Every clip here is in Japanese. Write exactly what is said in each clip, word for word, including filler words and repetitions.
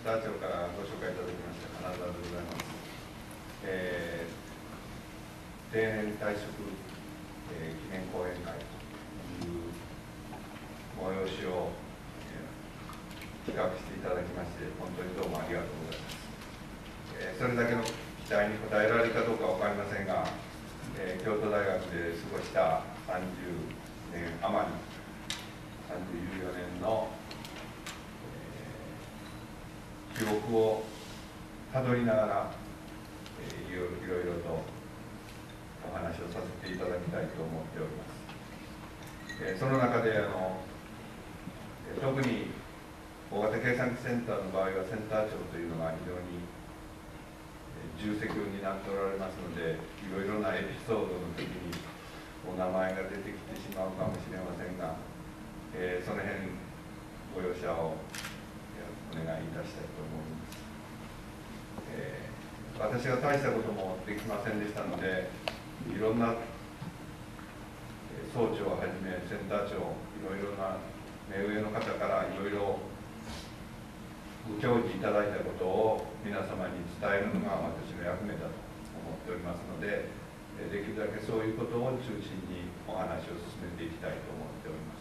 ター長からご紹介いただきました金沢でございます。えー、定年退職、えー、記念講演会という催しを、えー、企画していただきまして本当にどうもありがとうございます。えー、それだけの期待に応えられるかどうか分かりませんが、えー、京都大学で過ごしたさんじゅうねん余りさんじゅうよねんの、えー、記憶をたどりながら、えー、いろいろいろとお話をさせていただきたいと思っております。えー、その中であの特に大型計算機センターの場合はセンター長というのが非常に重責になっておられますので、いろいろなエピソードの時にお名前が出てきてしまうかもしれませんが、えー、その辺ご容赦をお願いいたしたいと思います。えー、私は大したこともできませんでしたので、いろんな総長をはじめセンター長、いろいろな目上の方からいろいろご教示いただいたことを皆様に伝えるのが私の役目だと思っておりますので、できるだけそういうことを中心にお話を進めていきたいと思っております。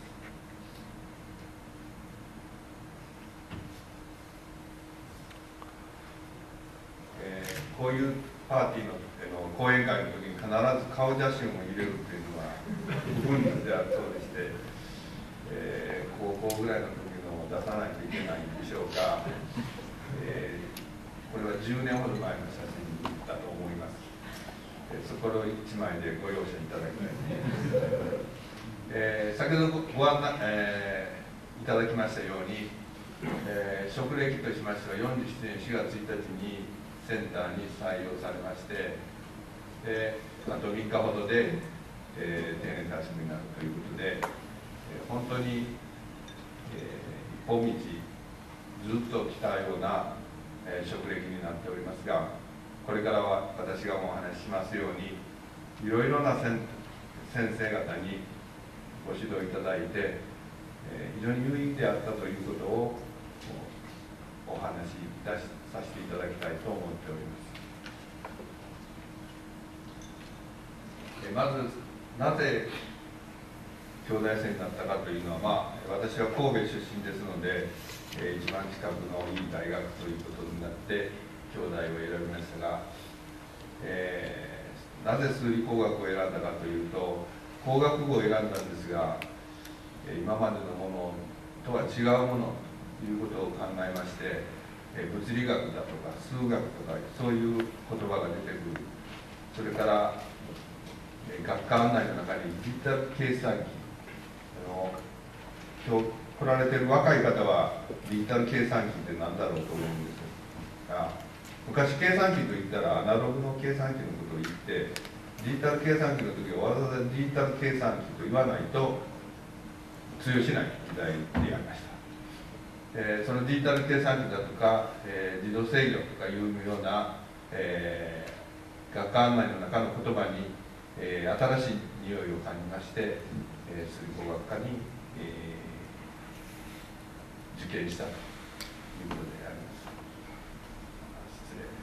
えー、こういうパーティーの、えの講演会の時に必ず顔写真を入れるっていうのは不分であるそうでして、えー、高校ぐらいの時のを出さないといけないんでしょうか。えー、これはじゅうねんほど前の写真だと思います。えー、そこをいちまいでご容赦いただきたいと思います。えー、先ほどご案内、えー、いただきましたように、えー、職歴としましてはよんじゅうななねんしがつついたちにセンターに採用されまして、であとみっかほどで、えー、定年退職になるということで、えー、本当に、えー、一本道ずっと来たような、えー、職歴になっておりますが、これからは私がお話ししますようにいろいろな先生方にご指導いただいて、えー、非常に有意義であったということをお話しいたしさせていただきたいと思っております。えー、まずなぜ京大生になったかというのは、まあ、私は神戸出身ですので、えー、一番近くのいい大学ということになって京大を選びましたが、えー、なぜ数理工学を選んだかというと、工学部を選んだんですが、えー、今までのものとは違うものということを考えまして、えー、物理学だとか数学とかそういう言葉が出てくる。それから、えー、学科案内の中にデジタル計算機、あの今日来られている若い方はデジタル計算機って何だろうと思うんですが、昔計算機といったらアナログの計算機のことを言って、デジタル計算機の時はわざわざデジタル計算機と言わないと通用しない時代でありました。えー、そのデジタル計算機だとか、えー、自動制御とかいうような、えー、学科案内の中の言葉に、えー、新しい匂いを感じまして、えー、数理工学科に、えー、受験したということであります。失礼。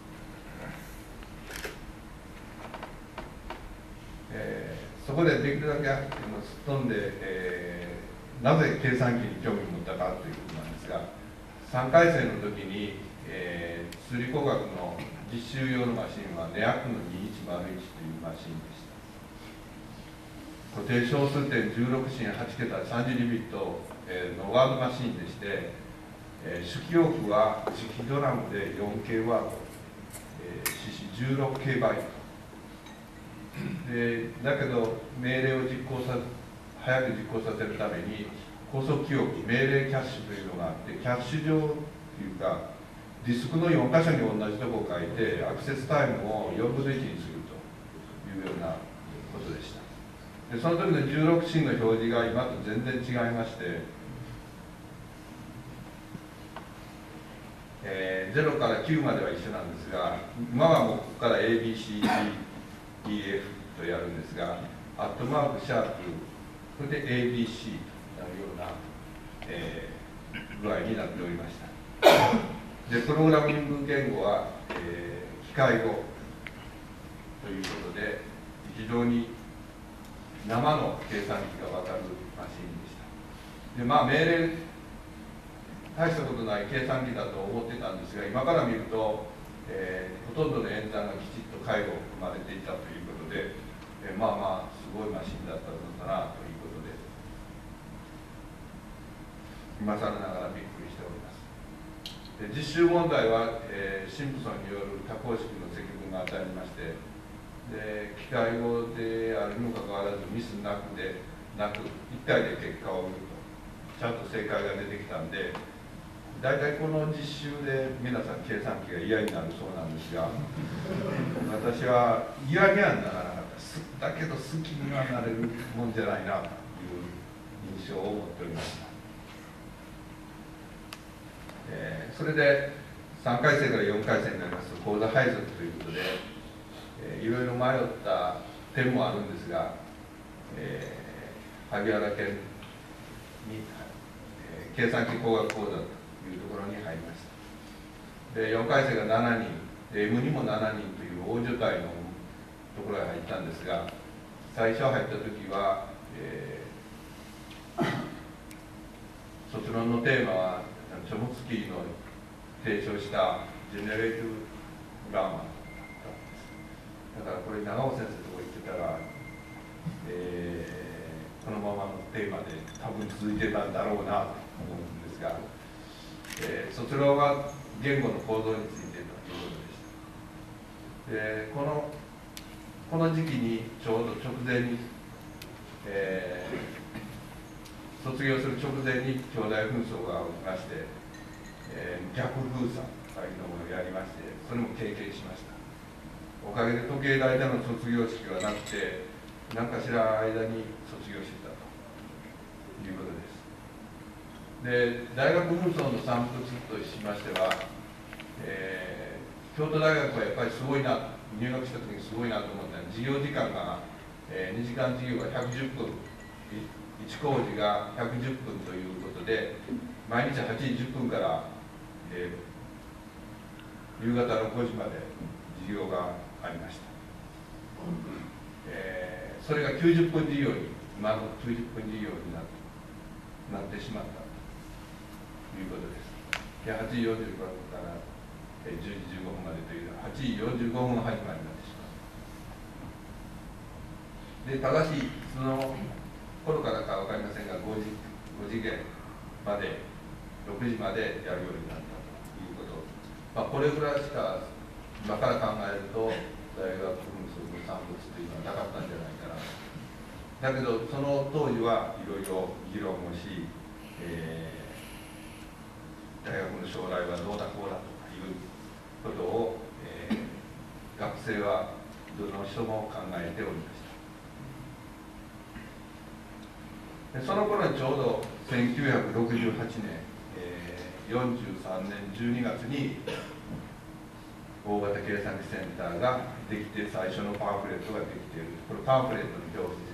えー、そこでできるだけすっ飛んで、えー、なぜ計算機に興味を持ったかということなんですが、さんかいせいの時に、えー、数理工学の実習用のマシンはネアックのにせんいちまるいちというマシンでした。固定小数点じゅうろくしんはちけたさんじゅうにビット、えー、のワードマシンでして、えー、主記憶は磁気ドラムで よんケー ワード、えー、四四じゅうろくケーバイトで、だけど命令を実行さ早く実行させるために高速記憶命令キャッシュというのがあって、キャッシュ上というかディスクのよんかしょに同じところを書いてアクセスタイムをよんぶんのいちにするというようなことでした。でその時のじゅうろくしんの表示が今と全然違いまして、えー、ゼロからきゅうまでは一緒なんですが、今はもうここから エービーシーディーイーエフ とやるんですが、アットマークシャープそれで エービーシー となるような、えー、具合になっておりました。 でプログラミング言語は、えー、機械語ということで非常に生の計算機が分かるマシンでした。でまあ命令大したことない計算機だと思ってたんですが、今から見ると、えー、ほとんどの演算がきちっと解を生まれていたということで、えー、まあまあすごいマシンだったのかなということで、今更ながらびっくりしております。で実習問題は、えー、シンプソンによる多項式の積分が当たりまして、で機械語であるにもかかわらずミスなくでなく一体で結果を見るとちゃんと正解が出てきたんで、大体この実習で皆さん計算機が嫌になるそうなんですが、私は嫌にはならなかった。だけど好きにはなれるもんじゃないなという印象を持っておりました。えー、それでさんかい生からよんかい生になりますと講座配属ということで、えー、いろいろ迷った点もあるんですが、えー、萩原県に、えー、計算機工学講座というところに入りました。でよんかい生がしちにんで エムにもしちにんという大所帯のところへ入ったんですが、最初入った時は、えー、卒論のテーマはチョムスキーの提唱したジェネレーティブグラマーだったんです。だからこれ長尾先生のとこ行ってたら、えー、このままのテーマで多分続いてたんだろうなと思うんですが、えー、卒論は言語の構造についてということでした。でこのこの時期にちょうど直前に、えー、卒業する直前に兄弟紛争が起きまして、えー、逆封鎖というのをやりまして、それも経験しました。おかげで時計台での卒業式はなくて、何かしら間に卒業してたということです。で大学紛争の産物としましては、えー、京都大学はやっぱりすごいな、入学した時にすごいなと思ったのは、授業時間が、えー、にじかん授業がひゃくじゅっぷん、いち講義がひゃくじゅっぷんということで、毎日はちじじゅっぷんから、えー、夕方のごじまで授業がありました。えー、それがきゅうじゅっぷん授業に、今のきゅうじゅっぷん授業になってなってしまったということです。ではちじよんじゅうごふんからじゅうじじゅうごふんまでというのははちじよんじゅうごふん始まりになってしまう。でただしその頃からか分かりませんが ご, 時ご次元までろくじまでやるようになったということ、まあ、これぐらいしか今から考えると大学紛争の産物というのはなかったんじゃないかな。だけどその当時はいろいろ議論をし、えー、大学の将来はどうだこうだとかいうことを、えー、学生はどの人も考えておりました。でその頃にちょうどせんきゅうひゃくろくじゅうはちねん、えー、よんじゅうさんねんじゅうにがつに大型計算機センターができて、最初のパンフレットができている。これパンフレットの表紙です。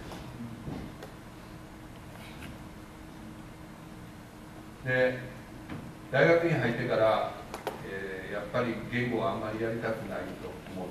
で大学に入ってから、えー、やっぱり言語はあんまりやりたくないと思って、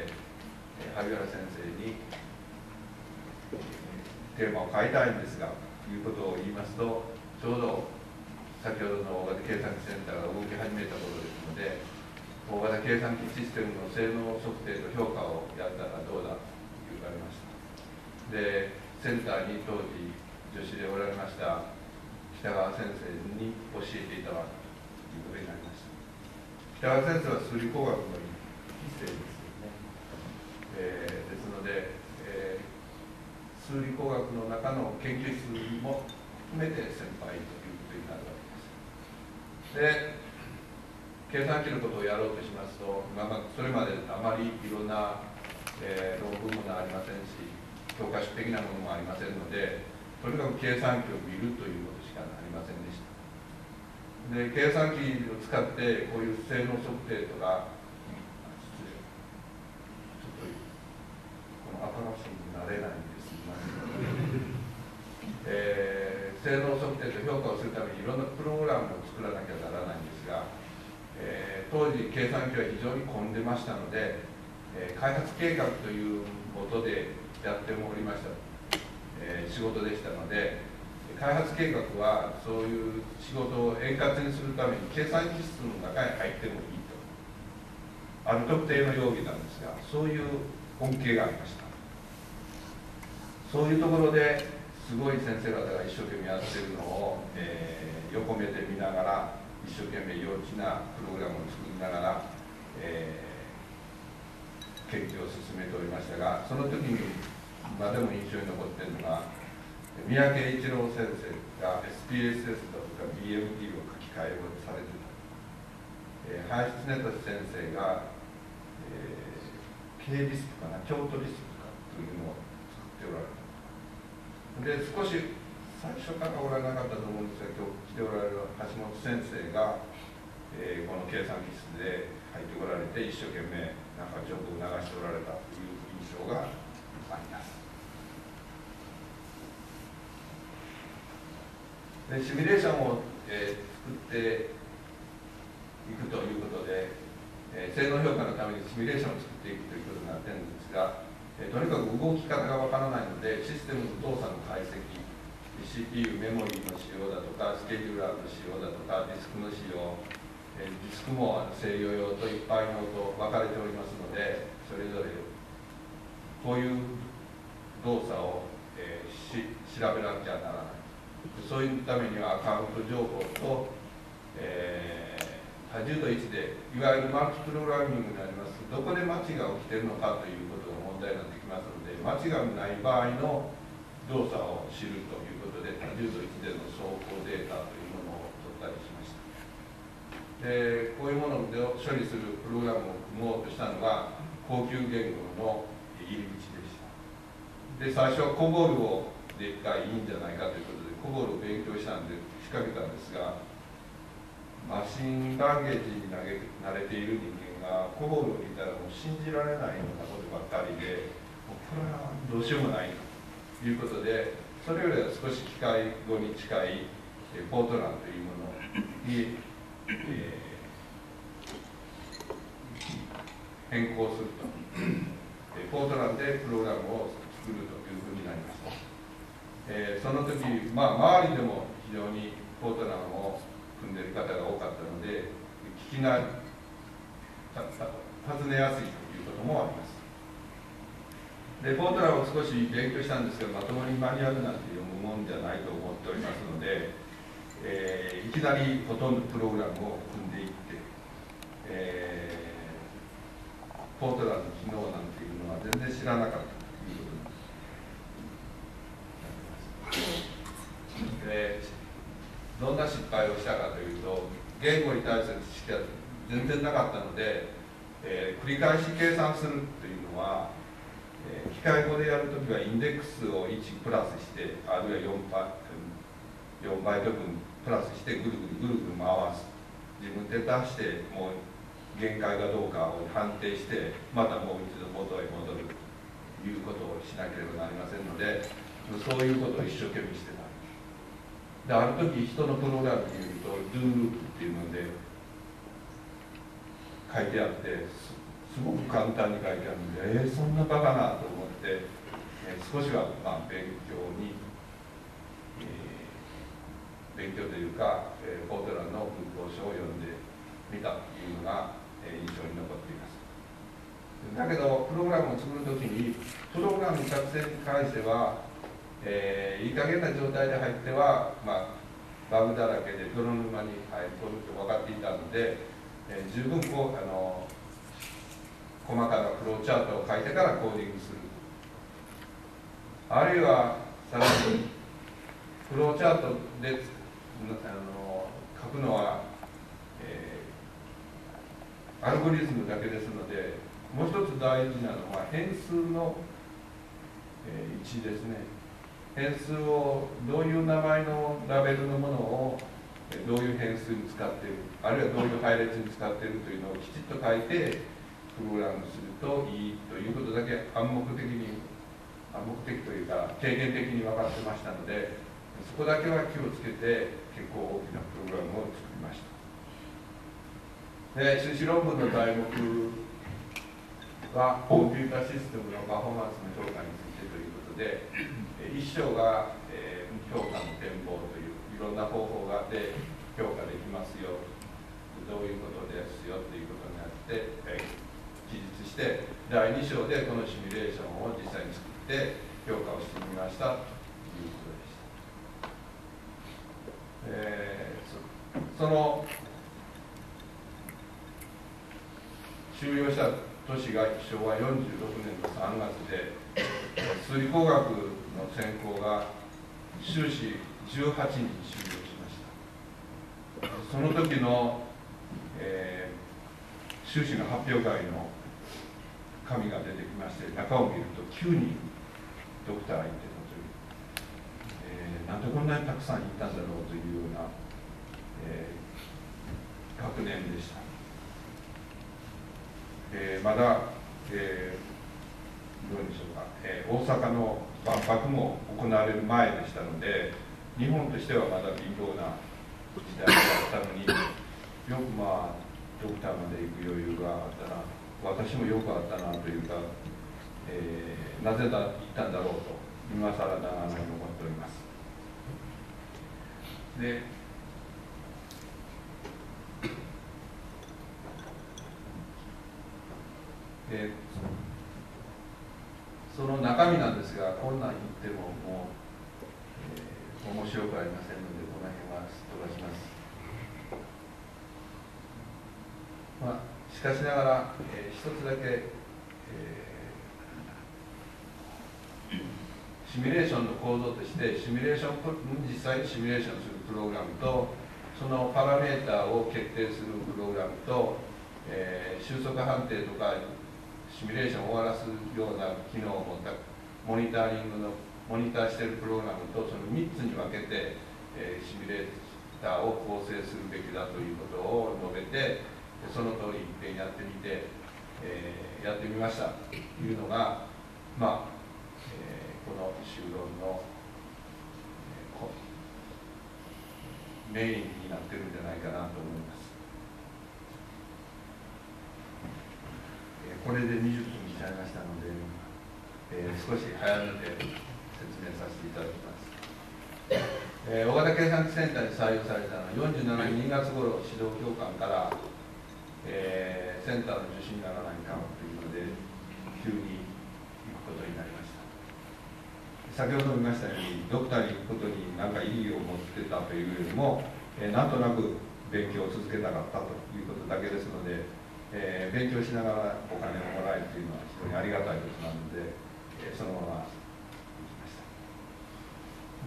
えー、萩原先生に、えー、テーマを変えたいんですがということを言いますと、ちょうど先ほどの大型計算機センターが動き始めた頃ですので、大型計算機システムの性能測定と評価をやったらどうだと言われました。でセンターに当時助手でおられました北川先生に教えていただくということになりました。北川先生は数理工学の一世ですよね。えー、ですので、えー、数理工学の中の研究室も含めて先輩ということになるわけです。で計算機のことをやろうとしますと、まあ、それまであまりいろんな、えー、論文もありませんし、教科書的なものもありませんので、とにかく計算機を見るということしかなりませんでした。で計算機を使ってこういう性能測定とか、失礼、ちょっとこの新しいになれないんです、えー、性能測定と評価をするためにいろんなプログラムを作らなきゃならないんですが、え当時計算機は非常に混んでましたので、えー、開発計画というもとでやっておりました、えー、仕事でしたので、開発計画はそういう仕事を円滑にするために計算機室の中に入ってもいいと、ある特定の容疑なんですが、そういう恩恵がありました。そういうところですごい先生方が一生懸命やってるのを、えー、横目で見ながら、一生懸命幼稚なプログラムを作りながら、えー、研究を進めておりましたが、その時に今でも印象に残っているのが、三宅一郎先生が エスピーエスエス だとか ビーエムティー を書き換えをされてた、えー、林恒俊先生が、えー、K リスクかな、京都リスクかというのを作っておられた。で、少し最初からおられなかったと思うんですが、今日来ておられる橋本先生が、えー、この計算機室で入っておられて、一生懸命なんか情報を流しておられたという印象があります。でシミュレーションを、えー、作っていくということで、えー、性能評価のためにシミュレーションを作っていくということになっているんですが、えー、とにかく動き方がわからないので、システムの動作の解析、シーピーユー メモリーの使用だとか、スケジューラーの使用だとか、ディスクの使用、えー、ディスクも制御用と一般用と分かれておりますので、それぞれこういう動作を、えー、し調べなきゃならない。そういうためにはアカウント情報と、えー、多重度いちで、いわゆるマルチプログラミングになります。どこで間違いが起きているのかということが問題になってきますので、間違いない場合の動作を知るということで、多重度いちでの走行データというものを取ったりしました。で、こういうものを処理するプログラムを組もうとしたのが、高級言語の入り口でした。で、最初はコボルをでがいいんじゃないかということで、コボルを勉強したんで仕掛けたんですが、マシンランゲージに慣れている人間がコボルを見たらもう信じられないようなことばっかりで、もうこれはどうしようもないということで、それよりは少し機械語に近いポートランというものに、えー、変更すると。ポートランでプログラムを作るというふうになりました。えー、その時、まあ、周りでも非常にポートランを組んでいる方が多かったので、聞きな尋ねやすいということもあります。で、ポートランを少し勉強したんですけど、まともにマニュアルなんて読むもんじゃないと思っておりますので、えー、いきなりほとんどプログラムを組んでいって、えー、ポートランの機能なんていうのは全然知らなかったということです。でどんな失敗をしたかというと、言語に対する知識は全然なかったので、えー、繰り返し計算するというのは、えー、機械語でやるときはインデックスをいちプラスして、あるいは 4, バよんバイト分プラスしてぐるぐるぐるぐる回す。自分で出してもう限界かどうかを判定して、またもう一度元へ戻るということをしなければなりませんので、そういうことを一生懸命してた。で、ある時人のプログラムに見ると、ドゥーループっていうので書いてあって、す, すごく簡単に書いてあるので、えー、そんなバカなと思って、えー、少しはまあ勉強に、えー、勉強というか、えー、ポートランの文法書を読んでみたというのが、えー、印象に残っています。だけど、プログラムを作るときに、プログラムの作成に関しては、えー、いい加減な状態で入っては、まあ、バグだらけで泥沼に入り込むと分かっていたので、えー、十分こうあの細かなフローチャートを書いてからコーディングする。あるいはさらにフローチャートであの書くのは、えー、アルゴリズムだけですので、もう一つ大事なのは変数の、えー、位置ですね。変数をどういう名前のラベルのものをどういう変数に使っている、あるいはどういう配列に使っているというのをきちっと書いてプログラムするといいということだけ暗黙的に暗黙的というか経験的に分かってましたので、そこだけは気をつけて結構大きなプログラムを作りました。 で修士論文の題目はコンピュータシステムのパフォーマンスの評価についてということで、一章が、えー、評価の展望といういろんな方法があって評価できますよ、どういうことですよということになって、えー、記述して、だいに章でこのシミュレーションを実際に作って評価をしてみましたということでした。えー、そ, その終了した年がしょうわよんじゅうろくねんのさんがつで、数理工学の専攻が修士じゅうはちにん修了しました。その時の、えー、修士の発表会の紙が出てきまして、中を見るときゅうにんドクターがいてたという、えー、なんでこんなにたくさんいたんだろうというような、えー、学年でした。えー、まだ、えー、どうでしょうか、えー、大阪の万博も行われる前でしたので、日本としてはまだ貧乏な時代だったのに、よくまあドクターまで行く余裕があったな、私もよくあったなというか、えー、なぜだ行ったんだろうと今更ながらに思っております。でえー、その中身なんですが、こんなん言ってももう、えー、面白くありませんので、この辺はすっ飛ばします。まあ、しかしながら、えー、一つだけ、えー、シミュレーションの構造として、シミュレーション実際にシミュレーションするプログラムと、そのパラメーターを決定するプログラムと、えー、収束判定とかシミュレーションを終わらすような機能を持ったモニタリングのモニターしているプログラムと、そのみっつに分けて、えー、シミュレーターを構成するべきだということを述べて、その通り一遍やってみて、えー、やってみましたというのが、まあえー、この修論の、えー、メインになってるんじゃないかなと思います。これでにじゅっぷんにちゃいましたので、えー、少し早めて説明させていただきます。えー、大型計算機センターに採用されたのはよんじゅうななねんにがつ頃、指導教官から、えー、センターの受信がならないかもというので、急に行くことになりました。先ほども言いましたように、ドクターに行くことに何か意義を持ってたというよりも、えー、なんとなく勉強を続けたかったということだけですので、えー、勉強しながらお金をもらえるというのは非常にありがたいことなので、えー、そのまま行きました。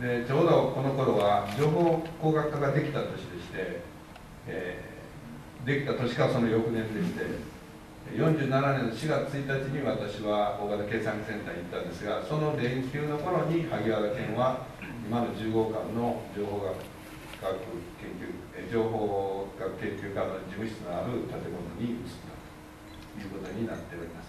でちょうどこの頃は情報工学科ができた年でして、えー、できた年かその翌年でして、よんじゅうななねんのしがつついたちに私は大型計算機センターに行ったんですが、その連休の頃に萩原健は今のじゅうごかんの情報学学研究情報学研究科の事務室のある建物に移ったということになっております。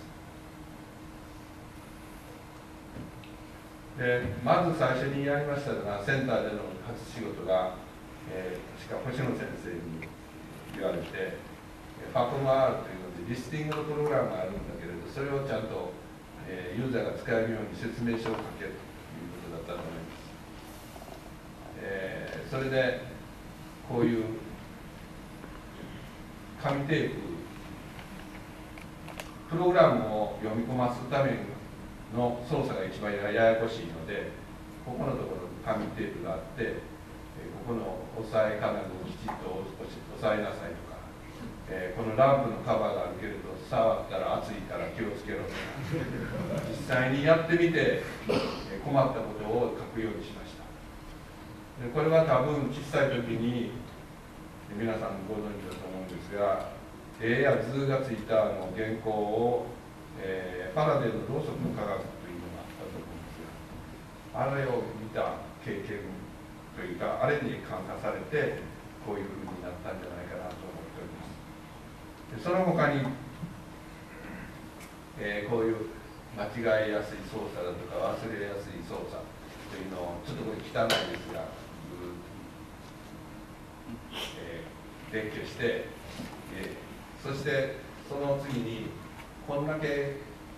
でまず最初にやりましたのが、センターでの初仕事が、えー、確か星野先生に言われて、ファコム アール というのでリスティングのプログラムがあるんだけれど、それをちゃんと、えー、ユーザーが使えるように説明書を書けということだったと思います。えー、それでこういう紙テープ、プログラムを読み込ますための操作が一番ややこしいので、ここのところに紙テープがあって、ここの押さえ金具をきちっと押さえなさいとか、えー、このランプのカバーがあるけれど触ったら熱いから気をつけろとか、実際にやってみて困ったことを書くようにしました。でこれは多分小さい時に皆さんご存知だと思うんですが、絵や図がついたの原稿を、えー、ファラデーのろうそくの科学というのがあったと思うんですが、あれを見た経験というか、あれに感化されてこういうふうになったんじゃないかなと思っております。でその他に、えー、こういう間違いやすい操作だとか忘れやすい操作というのを、ちょっとこれ汚いですが、えー、勉強して、えー、 そしてその次にこんだけ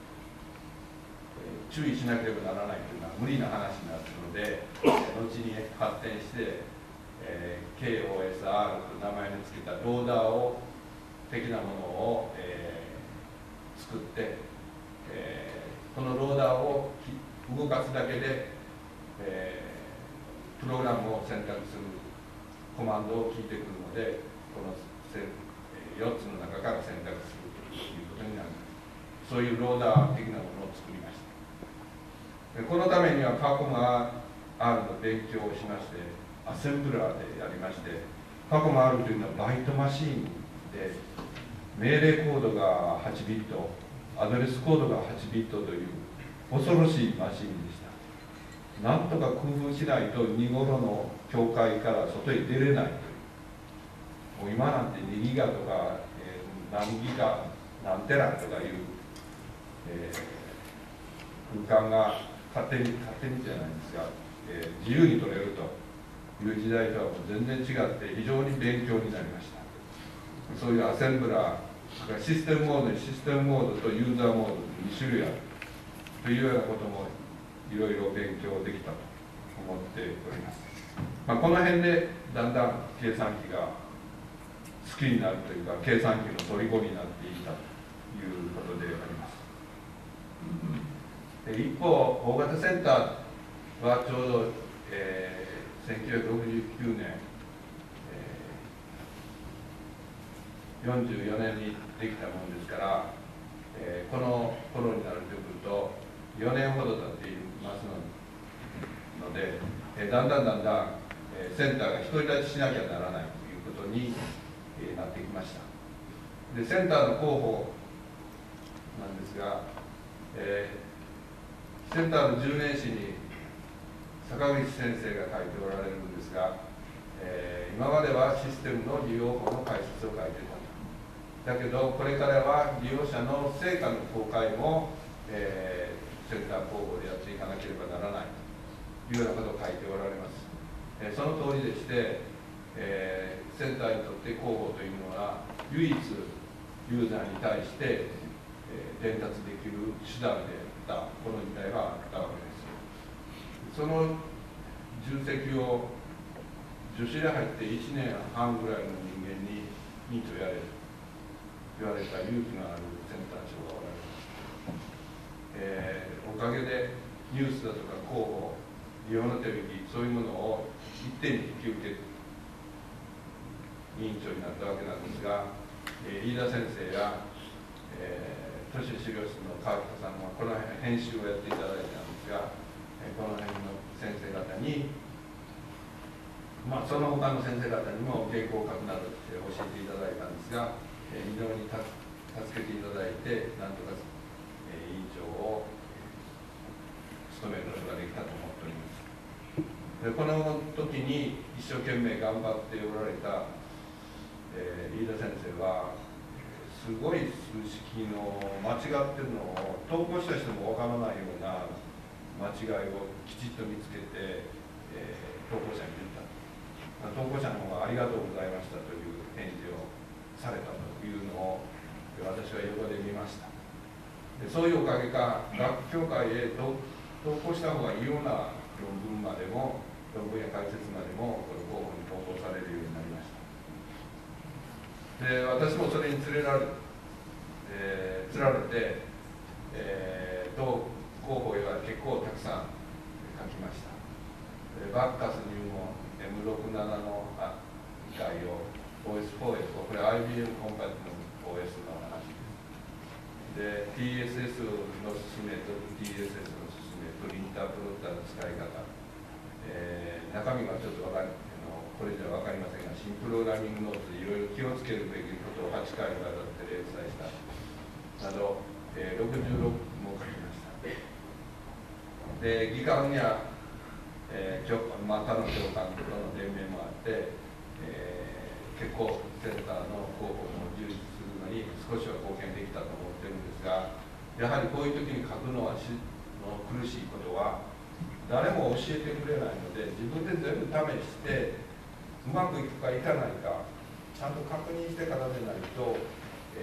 注意しなければならないというのは無理な話になっているので、後に発展して、えー、ケーオーエスアール と名前につけたローダーを的なものを、えー、作って、えー、このローダーを動かすだけで、えー、プログラムを選択するコマンドを聞いてくるので、このよっつの中から選択するということになります。そういうローダー的なものを作りました。このためにはパコマ R の勉強をしまして、アセンブラーでやりまして、パコマ R というのはバイトマシーンで、命令コードがはちビット、アドレスコードがはちビットという恐ろしいマシーンでした。なんとか工夫しないとに頃の境界から外へ出れないという。もう今なんてにギガとか、えー、何ギガ、何テラとかいう、えー、空間が勝手に、勝手にじゃないんですが、えー、自由に取れるという時代とはもう全然違って非常に勉強になりました。そういうアセンブラー、システムモードにシステムモードとユーザーモードとに種類あるというようなこともいろいろ勉強できたと思っております。まあ、この辺でだんだん計算機が好きになるというか、計算機の虜になっていったということであります。で一方、大型センターはちょうど、えー、せんきゅうひゃくろくじゅうきゅうねん、えー、よんじゅうよねんにできたものですから、えー、この頃になるとくるとよねんほど経っていますので、えー、だんだんだんだん、えー、センターが独り立ちしなきゃならないということに、えー、なってきました。でセンターの候補なんですが、えー、センターのじゅうねん史に坂口先生が書いておられるんですが、えー、今まではシステムの利用法の解説を書いてたと。だけどこれからは利用者の成果の公開も、えー、センター広報でやっていかなければならないというようなことを書いておられます。えー、その通りでして、えー、センターにとって広報というのは唯一ユーザーに対して、えー、伝達できる手段であったこの時代はあったわけです。その重責を助手で入っていちねんはんぐらいの人間に任とやれと言われた勇気のあるセンター長がおられます。えー、おかげでニュースだとか広報、利用の手引き、そういうものを一手に引き受ける委員長になったわけなんですが、えー、飯田先生や、えー、都市資料室の川北さんはこの編集をやっていただいたんですが、えー、この辺の先生方に、まあ、その他の先生方にも原稿を書くなどして教えていただいたんですが、えー、非常に助けていただいて、なんとか、えー、委員長を務めることができたと思っております。でこの時に一生懸命頑張っておられた、えー、飯田先生はすごい数式の間違ってるのを投稿した人もわからないような間違いをきちっと見つけて、えー、投稿者に言った。投稿者の方がありがとうございましたという返事をされたというのを私は横で見ました。でそういうおかげか学協会へ投稿した方がいいような論文までも論文や解説までもこの候補に投稿されるようになりました。で私もそれに連れられ、えー、つられて、えー、同候補へは結構たくさん書きました。バッカス入門 エムろくじゅうなな の概要 オーエスフォー へと、これ アイビーエム コンパティブル オーエス の話です。で ティーエスエス の進めと ティーエスエス の進めとインタープロッターの使い方、えー、中身がちょっとわかるこれじゃ分かりませんが、新プログラミングノートでいろいろ気をつけるべきことをはちかいにわたって連載したなど、えー、ろくじゅうろくも書きました。で議官や、えーまあ、他の教官との連盟もあって、えー、結構センターの広報も充実するのに少しは貢献できたと思ってるんですが、やはりこういう時に書くのはしの苦しいことは誰も教えてくれないので、自分で全部試してうまくいくかいかないかちゃんと確認してからでないと、え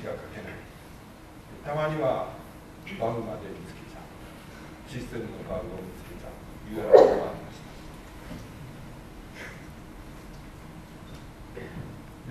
字が書けない、たまにはバグまで見つけちゃう、システムのバグを見つけちゃうというようなこともありました。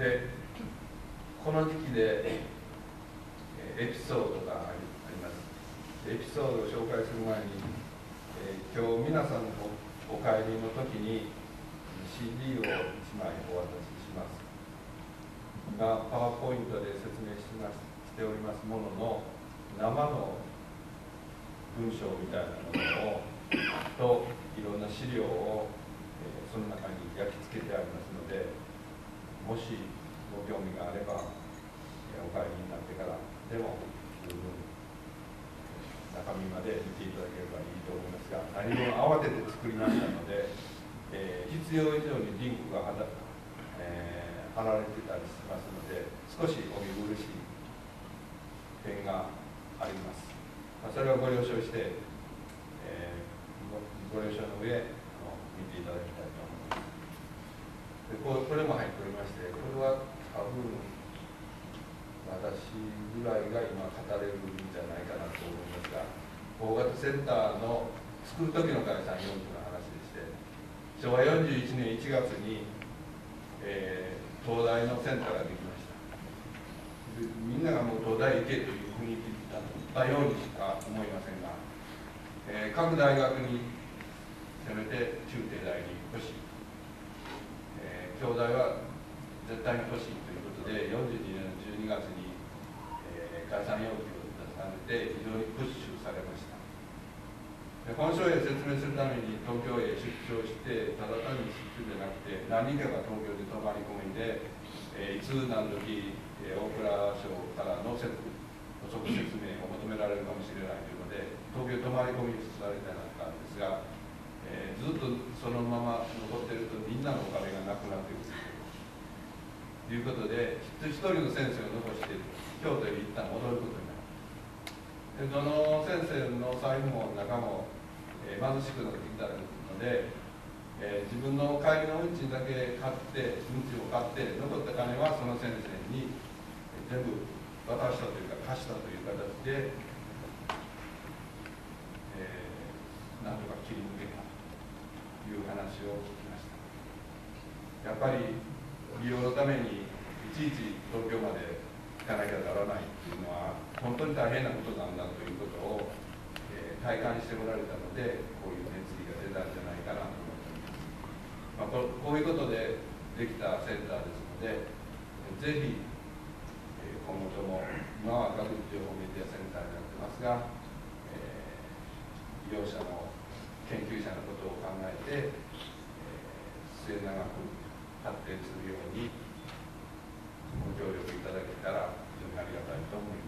で、この時期でエピソードがあります。エピソードを紹介する前に、えー、今日皆さんの お, お帰りの時に シーディー をいちまいお渡しします。今パワーポイントで説明しますしておりますものの、生の文章みたいなものをといろんな資料を、えー、その中に焼き付けてありますので、もしご興味があれば、えー、お帰りになってからでも十分中身まで見ていただければいいと思いますが、何分慌てて作りましたので、えー、必要以上にリンクがはだ、えー、貼られてたりしますので、少しお見苦しい点があります。まあ、それはご了承して、えー、ご, ご了承の上あの見ていただきたいと思います。で こ, これも入っておりまして、これは多分私ぐらいが今語れるんじゃないかなと思いますが、大型センターの作る時の概算要求の話でして、しょうわよんじゅういちねんいちがつに、えー、東大のセンターができました。でみんながもう東大行けという雰囲気だったようにしか思いませんが、えー、各大学にせめて中帝大に欲しい、えー、京大は絶対に欲しいということで、よんじゅうにねんのじゅうにがつに、えー、概算要求を出されて非常にプッシュされました。で本書へ説明するために東京へ出張して、ただ単に出張じゃなくて、何人かが東京で泊まり込みで、えー、いつ何時、えー、大蔵省からの補足説明を求められるかもしれないというので、東京泊まり込みされてなかったんですが、えー、ずっとそのまま残っているとみんなのお金がなくなっていくということで、一人の先生を残して京都に一旦戻ることになる。でどの先生の財布も中も、えー、貧しくなってきたので、えー、自分の帰りの運賃だけ買って運賃を買って残った金はその先生に全部渡したというか貸したという形で、えー、なんとか切り抜けたという話を聞きました。やっぱり利用のためにいちいち東京まで行かなきゃならないというのは本当に大変なことなんだということを、えー、体感しておられたので、こういう熱意が出たんじゃないかなと思っております。まあ、こ, こういうことでできたセンターですので、ぜひ、えー、今後とも、今は学術情報メディアセンターになってますが、えー、利用者の研究者のことを考えて、えー、末永く発展するようにご協力いただけたら非常にありがたいと思い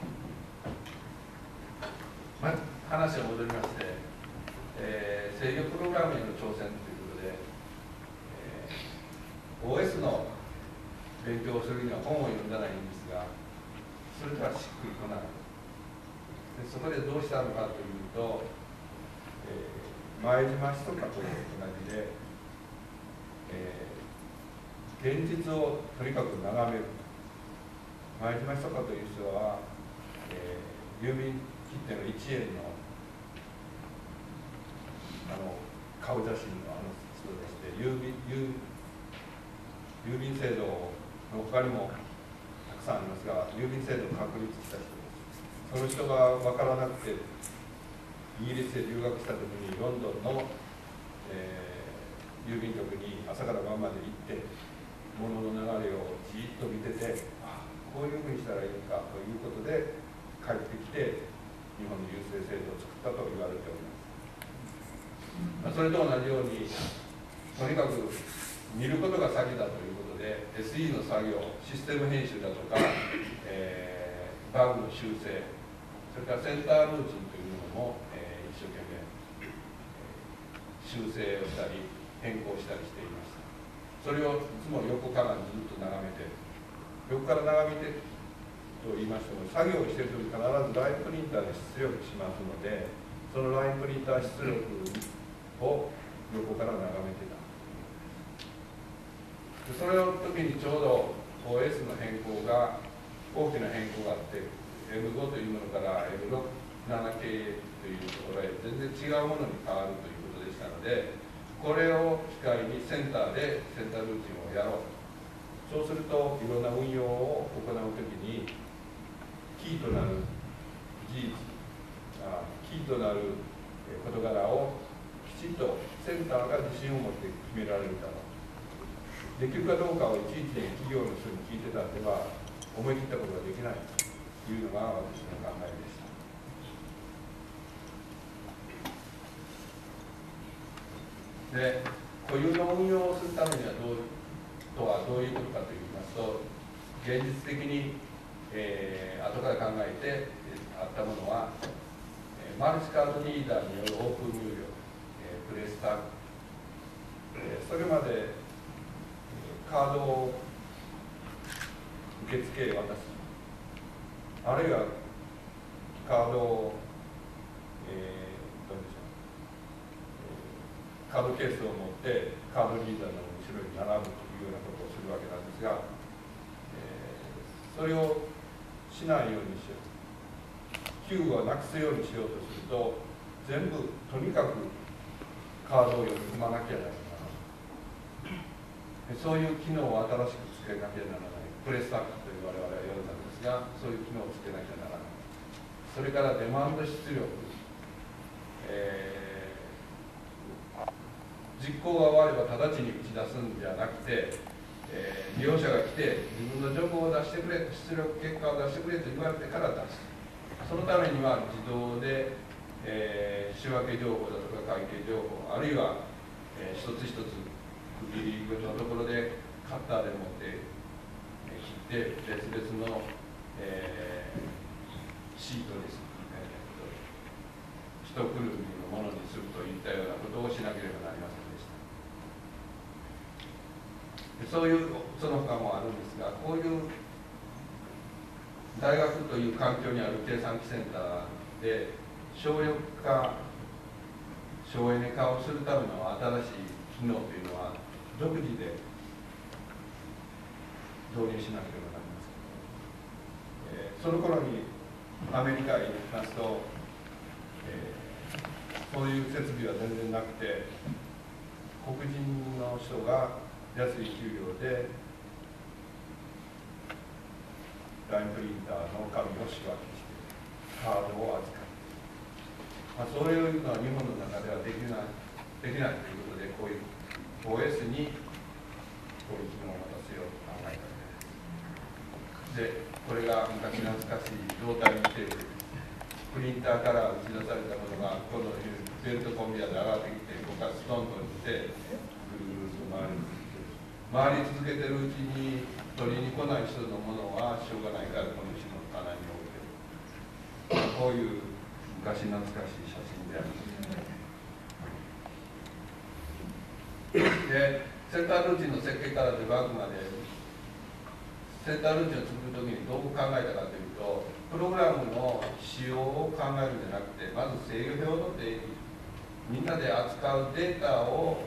ます。まず話を戻りまして、えー、制御プログラムへの挑戦ということで、えー、オーエス の勉強をするには本を読んだらいいんですが、それではしっくりこない。でそこでどうしたのかというと、えー、前島ひそかと同じで、えー現実をとにかく眺める。前島ひそかという人は、えー、郵便切手のいちえんのあの顔写真のあの人でして、郵便、郵郵便制度の他にもたくさんありますが、郵便制度を確立した人です。その人が分からなくてイギリスへ留学した時にロンドンの、えー、郵便局に朝から晩まで行って物の流れをじっと見てて、あこういうふうにしたらいいかということで帰ってきて日本の郵政制度を作ったと言われております。それと同じようにとにかく見ることが先だということで エスイー の作業、システム編集だとか、えー、バグの修正、それからセンタールーチンというものも、えー、一生懸命、えー、修正をしたり変更したりしていました。それをいつも横からずっと眺めて、横から眺めてと言いましても、作業をしているとき必ずラインプリンターで出力しますので、そのラインプリンター出力を横から眺めてた。でそれの時にちょうど オーエス の変更が、 大きな変更があって エムご というものから エムろく、ななケー というところへ全然違うものに変わるということでしたので、これを機会にセンターでセンタールーチンをやろう。そうするといろんな運用を行うときにキーとなる事実、あキーとなる事柄をきちんとセンターが自信を持って決められるだろう。できるかどうかをいちいち企業の人に聞いてたんでは思い切ったことができないというのが私の考えでした。で、固有の運用をするためにはどうとはどういうことかといいますと、現実的に、えー、後から考えて、えー、あったものは、えー、マルチカードリーダーによるオープン入力、えー、プレスタグ、えー、それまでカードを受付へ渡す、あるいはカードを、えー、どうでしょう、カードケースを持ってカードリーダーの後ろに並ぶというようなことをするわけなんですが、えー、それをしないようにしよう、Q をなくすようにしようとすると、全部とにかくカードを読み込まなきゃならない、そういう機能を新しくつけなきゃならない、プレスタックという我々は呼んだんですが、そういう機能をつけなきゃならない。それからデマンド出力、えー実行が終われば直ちに打ち出すんじゃなくて、えー、利用者が来て自分の情報を出してくれ、出力結果を出してくれと言われてから出す。そのためには自動で、えー、仕分け情報だとか会計情報、あるいは、えー、一つ一つ区切りのところでカッターで持って、えー、切って別々の、えー、シートです、えー、一くるみのものにするといったようなことをしなければなりません。そういうその他もあるんですが、こういう大学という環境にある計算機センターで省力化、省エネ化をするための新しい機能というのは独自で導入しなければなりません。えー、その頃にアメリカへ行きますと、えー、そういう設備は全然なくて、黒人の人が安い給料でラインプリンターの紙を仕分けしてカードを預かる、まあ、そういうのは日本の中ではできないできないということで、こういう オーエス にこういう機能を渡すようと考えたわけです。で、これが昔懐かしい胴体にしているプリンターから打ち出されたものがこのベルトコンベヤーで上がってきて、ここからストンと打ってぐるぐると回る。回り続けてるうちに取りに来ない人のものはしょうがないからこの人の棚に置いてる、こういう昔懐かしい写真であります。で、センタールーチンの設計からデバッグまで、センタールーチンを作るときにどう考えたかというと、プログラムの仕様を考えるんじゃなくて、まず制御表の定義、みんなで扱うデータを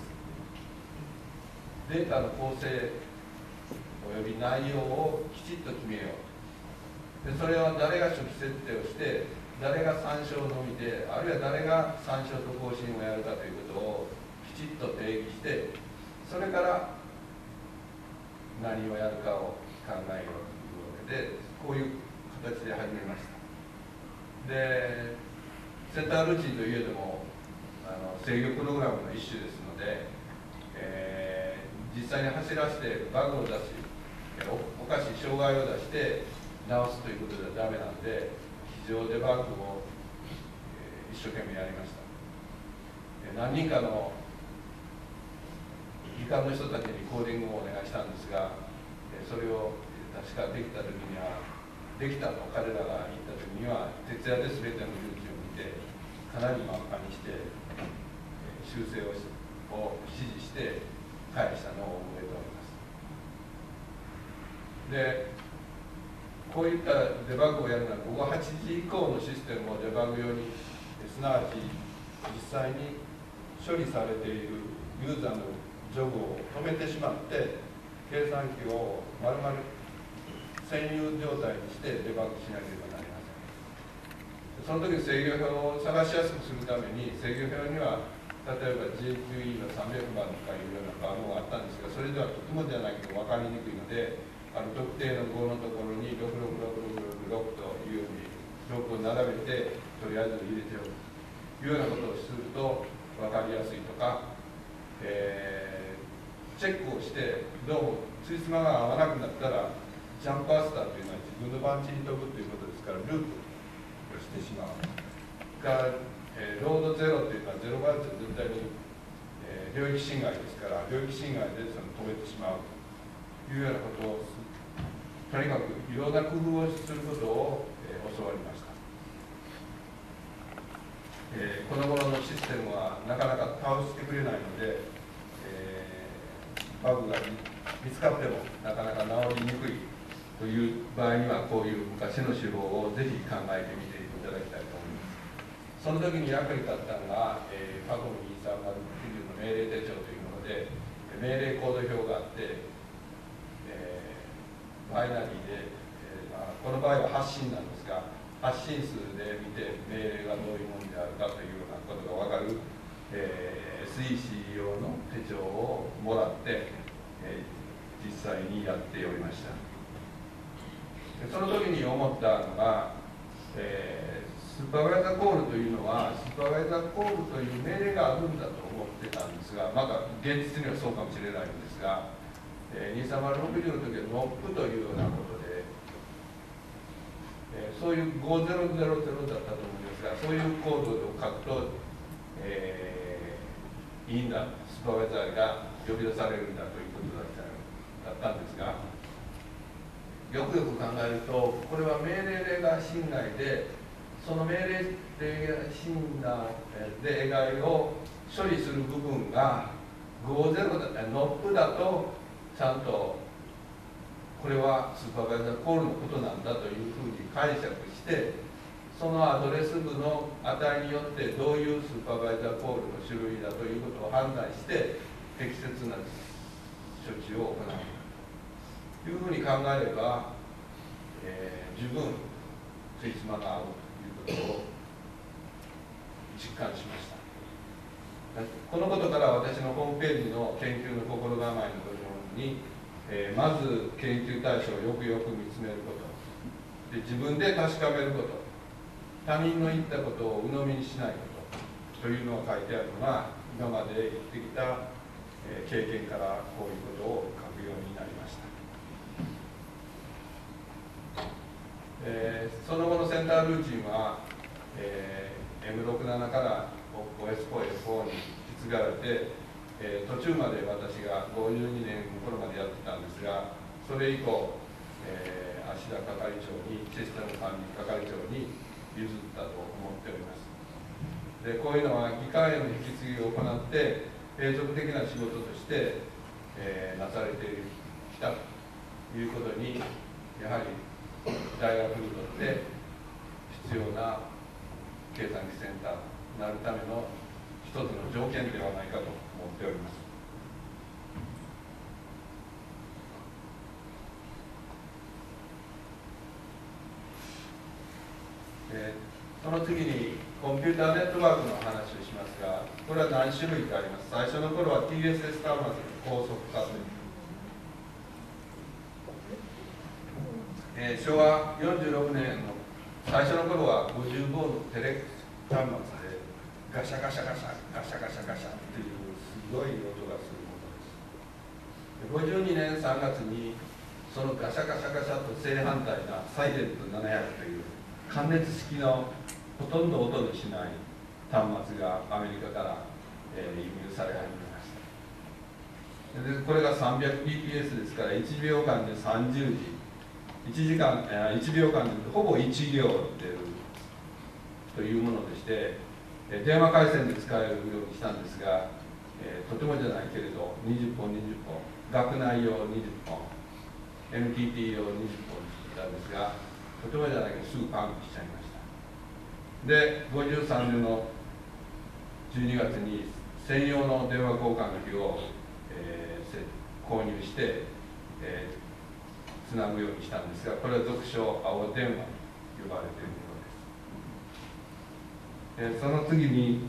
データの構成および内容をきちっと決めよう。でそれは誰が初期設定をして、誰が参照のみで、あるいは誰が参照と更新をやるかということをきちっと定義して、それから何をやるかを考えようというわけで、こういう形で始めました。で、センタールーチンといえどもあの制御プログラムの一種ですので、えー実際に走らせてバグを出し、おかしい障害を出して直すということではダメなんで、机上デバッグを、えー、一生懸命やりました。何人かの技官の人たちにコーディングをお願いしたんですが、それを確かできた時には、できたと彼らが言った時には、徹夜で全てのルーチンを見て、かなり真っ赤にして、修正を指示して、返したのを覚えております。で、こういったデバッグをやるのは午後はちじ以降のシステムをデバッグ用に、すなわち実際に処理されているユーザーのジョブを止めてしまって、計算機を丸々 占有状態にしてデバッグしなければなりません。その時制御表を探しやすくするために、制御表には例えば ジェイキューイー のさんびゃくばんとかいうような番号があったんですが、それではとてもじゃないけど分かりにくいので、あの特定の号のところにろくろくろくろくろくというようにろくを並べてとりあえず入れておくというようなことをすると分かりやすいとか、えー、チェックをしてどうもついつまが合わなくなったらジャンプアスターというのは自分の番地に飛ぶということですからループをしてしまうが、えー、ロードゼロというのはゼロバイト絶対に、えー、領域侵害ですから領域侵害でその止めてしまうというようなことをとにかくいろんな工夫をすることを、えー、教わりました。えー、この頃のシステムはなかなか倒してくれないので、えー、バグが見つかってもなかなか治りにくいという場合にはこういう昔の手法をぜひ考えてみていただきたいと思います。その時に役に立ったのが、えー、ファコムにさんまるきゅうの命令手帳というもので命令コード表があって、えー、バイナリーで、えーまあ、この場合は発信なんですが発信数で見て命令がどういうものであるかというようなことが分かる、えー、エスイーシー 用の手帳をもらって、えー、実際にやっておりました。その時に思ったのが、えー、スーパーバイザーコールというのはスーパーバイザーコールという命令があるんだと思ってたんですが、まだ現実にはそうかもしれないんですが、えー、にさんまるろくじゅうの時はノップというようなことで、えー、そういうごぜろぜろぜろだったと思いますが、そういうコードを書くと、えー、いいんだ、スーパーバイザーが呼び出されるんだということだっただったんですが、よくよく考えると、これは命令例外侵害で、その命令例外侵害例外を処理する部分がごぜろだったり、ノップだと、ちゃんとこれはスーパーバイザーコールのことなんだというふうに解釈して、そのアドレス部の値によってどういうスーパーバイザーコールの種類だということを判断して、適切な処置を行うというふうに考えれば、えー、十分ついつまが合うということを実感しました。このことから私のホームページの研究の心構えの部分に、えー、まず研究対象をよくよく見つめること、で自分で確かめること、他人の言ったことを鵜呑みにしないことというのが書いてあるのが、今まで言ってきた、えー、経験からこういうことを書くようになりました。えー、その後のセンタールーチンは、えー、エムろくじゅうなな から オーエスフォー、エフフォー に引き継がれて、えー、途中まで私がごじゅうにねん頃までやってたんですが、それ以降、えー、芦田係長に、システム管理係長に譲ったと思っております。でこういうのは議会への引き継ぎを行って継続的な仕事として、えー、なされてきたということに、やはり大学にとって必要な計算機センターになるための一つの条件ではないかと思っております。えー、その次にコンピューターネットワークの話をしますが、これは何種類かあります。最初の頃は ティーエスエス 端末の高速化という、えー、昭和よんじゅうろくねんの最初の頃はごじゅうごのテレ端末でガシャガシャガシャガシャガシャガシャっていうすごい音がするものです。ごじゅうにねんさんがつにそのガシャガシャガシャと正反対なサイレントななひゃくという感熱式のほとんど音のしない端末がアメリカから、えー、輸入され始めました。でこれが さんびゃくビーピーエス ですからいちびょうかんでさんじゅうじ、いちじかん、えー、いちびょうかんでほぼいち行出るというものでして、えー、電話回線で使えるようにしたんですが、えー、とてもじゃないけれどにじゅっぽんにじゅっぽん、学内用にじゅっぽん、エヌティーティー 用にじゅっぽんにしたんですが、とてもじゃないけどすぐパンクしちゃいました。でごじゅうさんねんのじゅうにがつに専用の電話交換機を、えー、購入して、えー、 つなぐようにしたんですが、これは俗称青電話と呼ばれているものです。えー、その次に、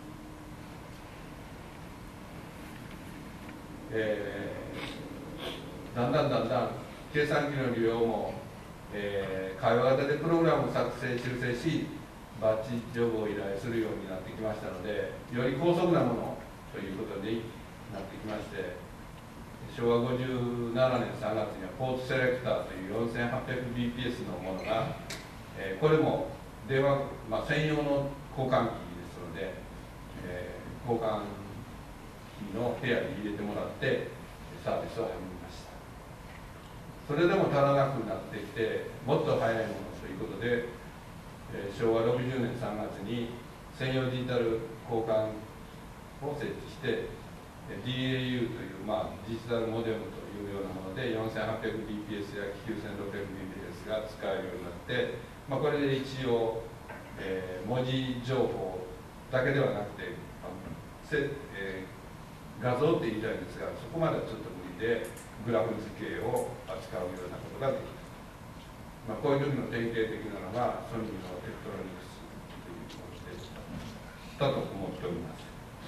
えー、だんだんだんだん計算機の利用も、えー、会話型でプログラムを作成修正しバッチジョブを依頼するようになってきましたので、より高速なものということになってきまして、しょうわごじゅうななねんさんがつにはポートセレクターという よんせんはっぴゃくビーピーエス のものが、えー、これも電話、まあ、専用の交換機ですので、えー、交換機の部屋に入れてもらってサービスを始めました。それでも足らなくなってきて、もっと早いものということで、えー、しょうわろくじゅうねんさんがつに専用デジタル交換を設置して、ディーエーユー という、まあ、デジタルモデムというようなもので よんせんはっぴゃくビーピーエス や きゅうせんろっぴゃくビーピーエス が使えるようになって、まあ、これで一応、えー、文字情報だけではなくて、せえー、画像って言いたいんですが、そこまではちょっと無理でグラフ図形を扱うようなことができる。まあ、こういう時の典型的なのがソニーのテクトロニクスというものでしたと思っております。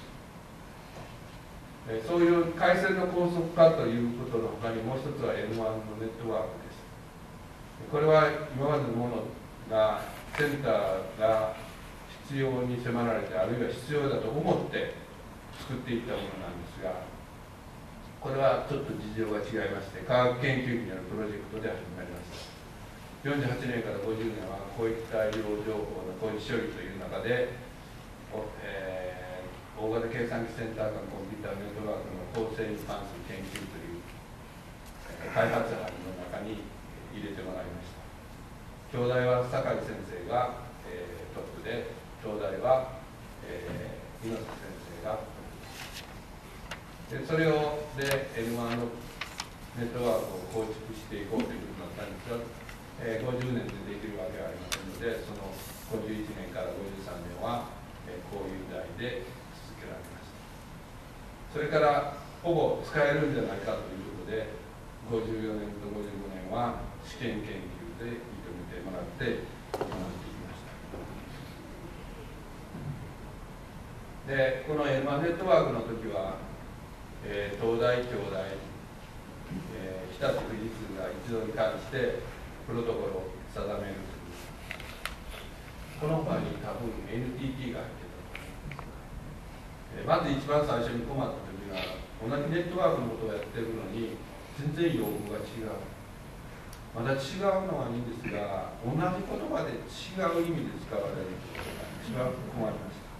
そういう回線の高速化ということのほかにもう一つは エヌワン のネットワークです。これは今までのものがセンターが必要に迫られて、あるいは必要だと思って作っていったものなんですが、これはちょっと事情が違いまして科学研究によるプロジェクトで始まりました。よんじゅうはちねんからごじゅうねんはこういった医療情報の工事処理という中で、えー大型計算機センター間コンピューターネットワークの構成に関する研究という開発班の中に入れてもらいました。京大は酒井先生が、えー、トップで、東大は、えー、猪瀬先生がトップで、それをで エヌワン のネットワークを構築していこうということになったんですが、えー、ごじゅうねんでできるわけはありませんので、そのごじゅういちねんからごじゅうさんねんは、えー、こういう題でそれからほぼ使えるんじゃないかということで、ごじゅうよねんとごじゅうごねんは試験研究で認めてもらって学んでいきました。で、この エヌワン ネットワークの時は、えー、東大、京大、えー、日立、富士通が一度に関してプロトコルを定めるという、この他に多分 エヌティーティー が入ってまず一番最初に困った時は、同じネットワークのことをやってるのに全然用語が違う。まだ違うのはいいんですが、同じ言葉で違う意味で使われるということが一番困りました。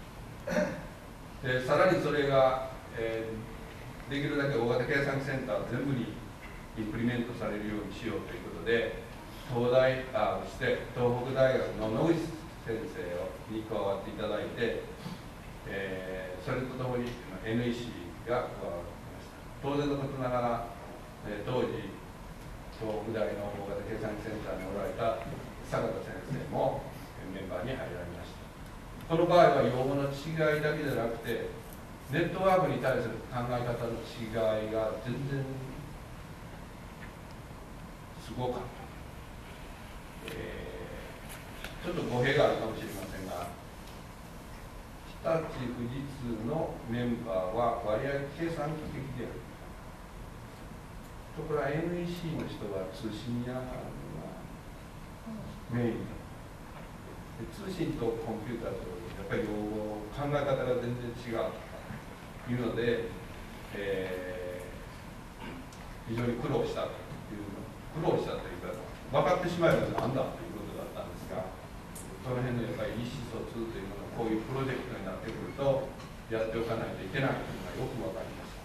でさらにそれが、えー、できるだけ大型計算機センター全部にインプリメントされるようにしようということで、東大あそして東北大学の野口先生に加わっていただいて、えー、それとともに エヌイーシー が加わっていました。当然のことながら、えー、当時東北大の大型計算機センターにおられた坂田先生もメンバーに入られました。この場合は用語の違いだけじゃなくて、ネットワークに対する考え方の違いが全然すごかった。えー、ちょっと語弊があるかもしれませんが、日立、富士通のメンバーは割合計算機的である。ところが エヌイーシー の人は通信やがメインで、通信とコンピューターとやっぱり用語考え方が全然違うというので、えー、非常に苦労したという苦労したというか分かってしまえばなんだということだったんですが、その辺のやっぱり意思疎通というものこういうプロジェクトになってくるとやっておかないといけないというのがよく分かりました。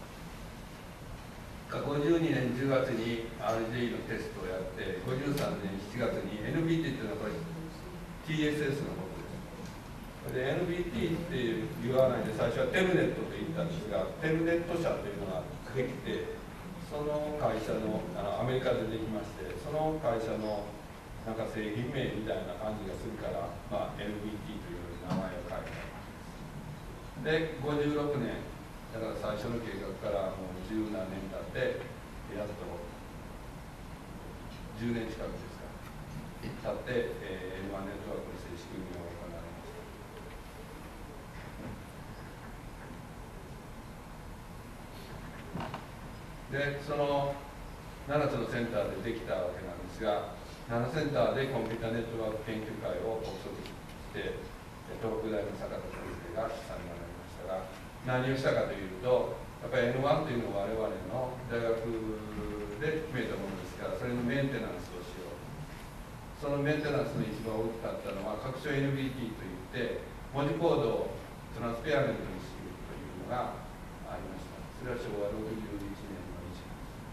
ごじゅうにねんじゅうがつに アールジェイ のテストをやって、ごじゅうさんねんしちがつに エヌビーティー というのはこれ ティーエスエス のことです。で エヌビーティー って言わないで最初はテルネットと言ったんですが、テルネット社というのができて、その会社のあのアメリカでできまして、その会社のなんか製品名みたいな感じがするから、まあ、エヌビーティー という名前を変えた。でごじゅうろくねんだから最初の計画からもう十何年経ってやっとじゅうねん近くですか経って、えー、エヌワン ネットワークとして仕組みを行われました。で、そのななつのセンターでできたわけなんですが、ななセンターでコンピュータネットワーク研究会を発足して、東北大の坂田先生が資産になりましたが、何をしたかというと、やっぱり エヌワン というのは我々の大学で決めたものですから、それのメンテナンスをしよう。そのメンテナンスの一番大きかったのは、拡張 エヌビーティー といって、文字コードをトランスペアメントにするというのがありました。それは昭和ろくじゅういちねんのいち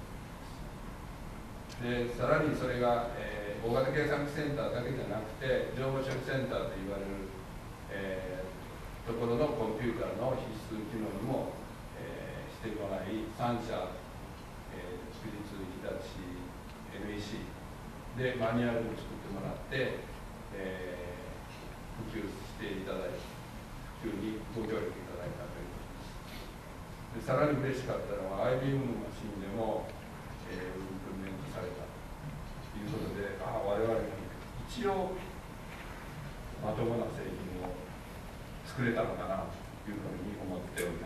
がつ。で、さらにそれが、えー、大型計算機センターだけじゃなくて、情報処理センターといわれる、えー、ところのコンピューターの必須機能にも、えー、してもらい、さん社、えー、富士通、日立、エヌイーシー でマニュアルを作ってもらって、えー、普及していただいて、普及にご協力いただいたということです。で、さらに嬉しかったのは アイビーエム のマシンでも、えー、インプリメントされたということで、ああ、我々も一応まともな製品を作れたのかなというふうに思っております。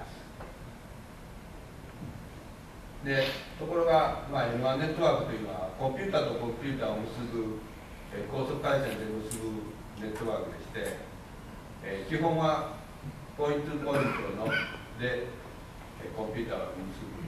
で、ところが、まあ、エヌワン ネットワークというのはコンピューターとコンピューターを結ぶ、えー、高速回線で結ぶネットワークでして、えー、基本はポイントポイントので、えー、コンピューターを結ぶ。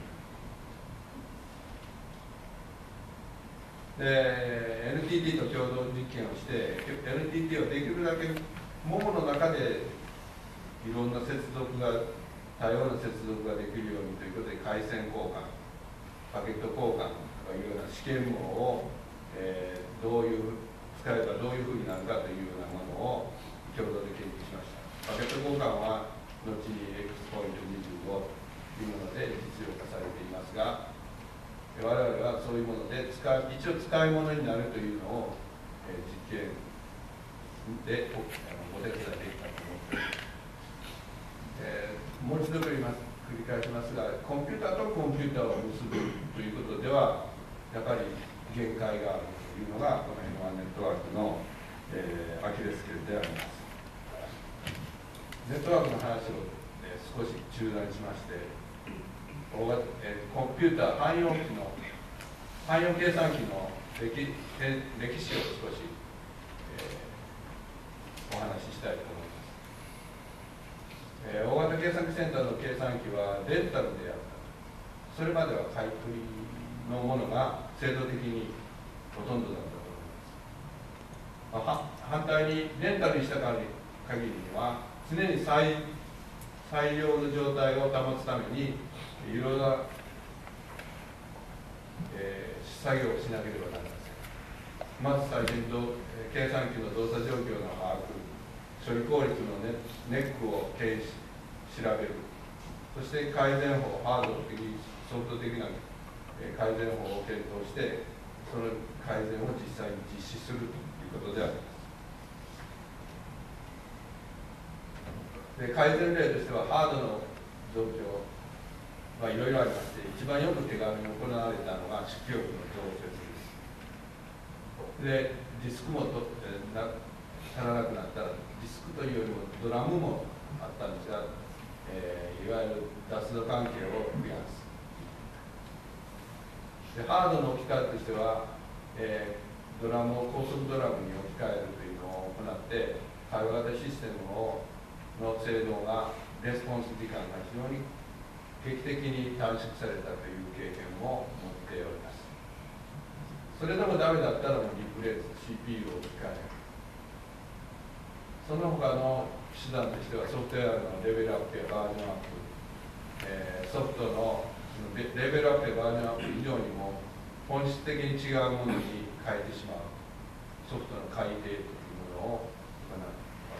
で、エヌティーティー と共同実験をして、エヌティーティー をできるだけモモの中でいろんな接続が、多様な接続ができるようにということで、回線交換、パケット交換というような試験網を、えー、どういう使えばどういうふうになるかというようなものを共同で研究しました。パケット交換は後に X ポイントにじゅうごというもので実用化されていますが、我々はそういうもので使う、一応使い物になるというのを、えー、実験でおお手伝いできたと思っています。えー、もう一度繰ります繰り返しますが、コンピューターとコンピューターを結ぶということでは、やっぱり限界があるというのが、この エヌワン ネットワークの、えー、アキレス腱であります。ネットワークの話を、えー、少し中断しまして、えー、コンピューター汎用機の汎用計算機の歴歴史を少し、えー、お話ししたいと思います。えー、大型計算機センターの計算機はレンタルであった。それまでは買い取りのものが制度的にほとんどだったと思います。反対にレンタルにした限りには常に最最良の状態を保つためにいろいろな、えー、作業をしなければなりません。まず最初にど計算機の動作状況の把握、処理効率のネネックを検視調べる、そして改善法、ハード的、ソフト的な改善法を検討して、その改善を実際に実施するということであります。で、改善例としては、ハードの増強はいろいろありまして、一番よく手軽に行われたのが出力の増設です。で、ディスクもと、えー、な足らなくなったら、ディスクというよりもドラムもあったんですが、えー、いわゆる脱度関係を増やす。で、ハードの置き換えとしては、えー、ドラムを高速ドラムに置き換えるというのを行って、対話型システムをの性能が、レスポンス時間が非常に劇的に短縮されたという経験を持っております。それでもダメだったらもうリプレイス、シーピーユー を置き換える。その他の手段としてはソフトウェアのレベルアップやバージョンアップ、えー、ソフトのレベルアップやバージョンアップ以上にも本質的に違うものに変えてしまうソフトの改定というものを行う。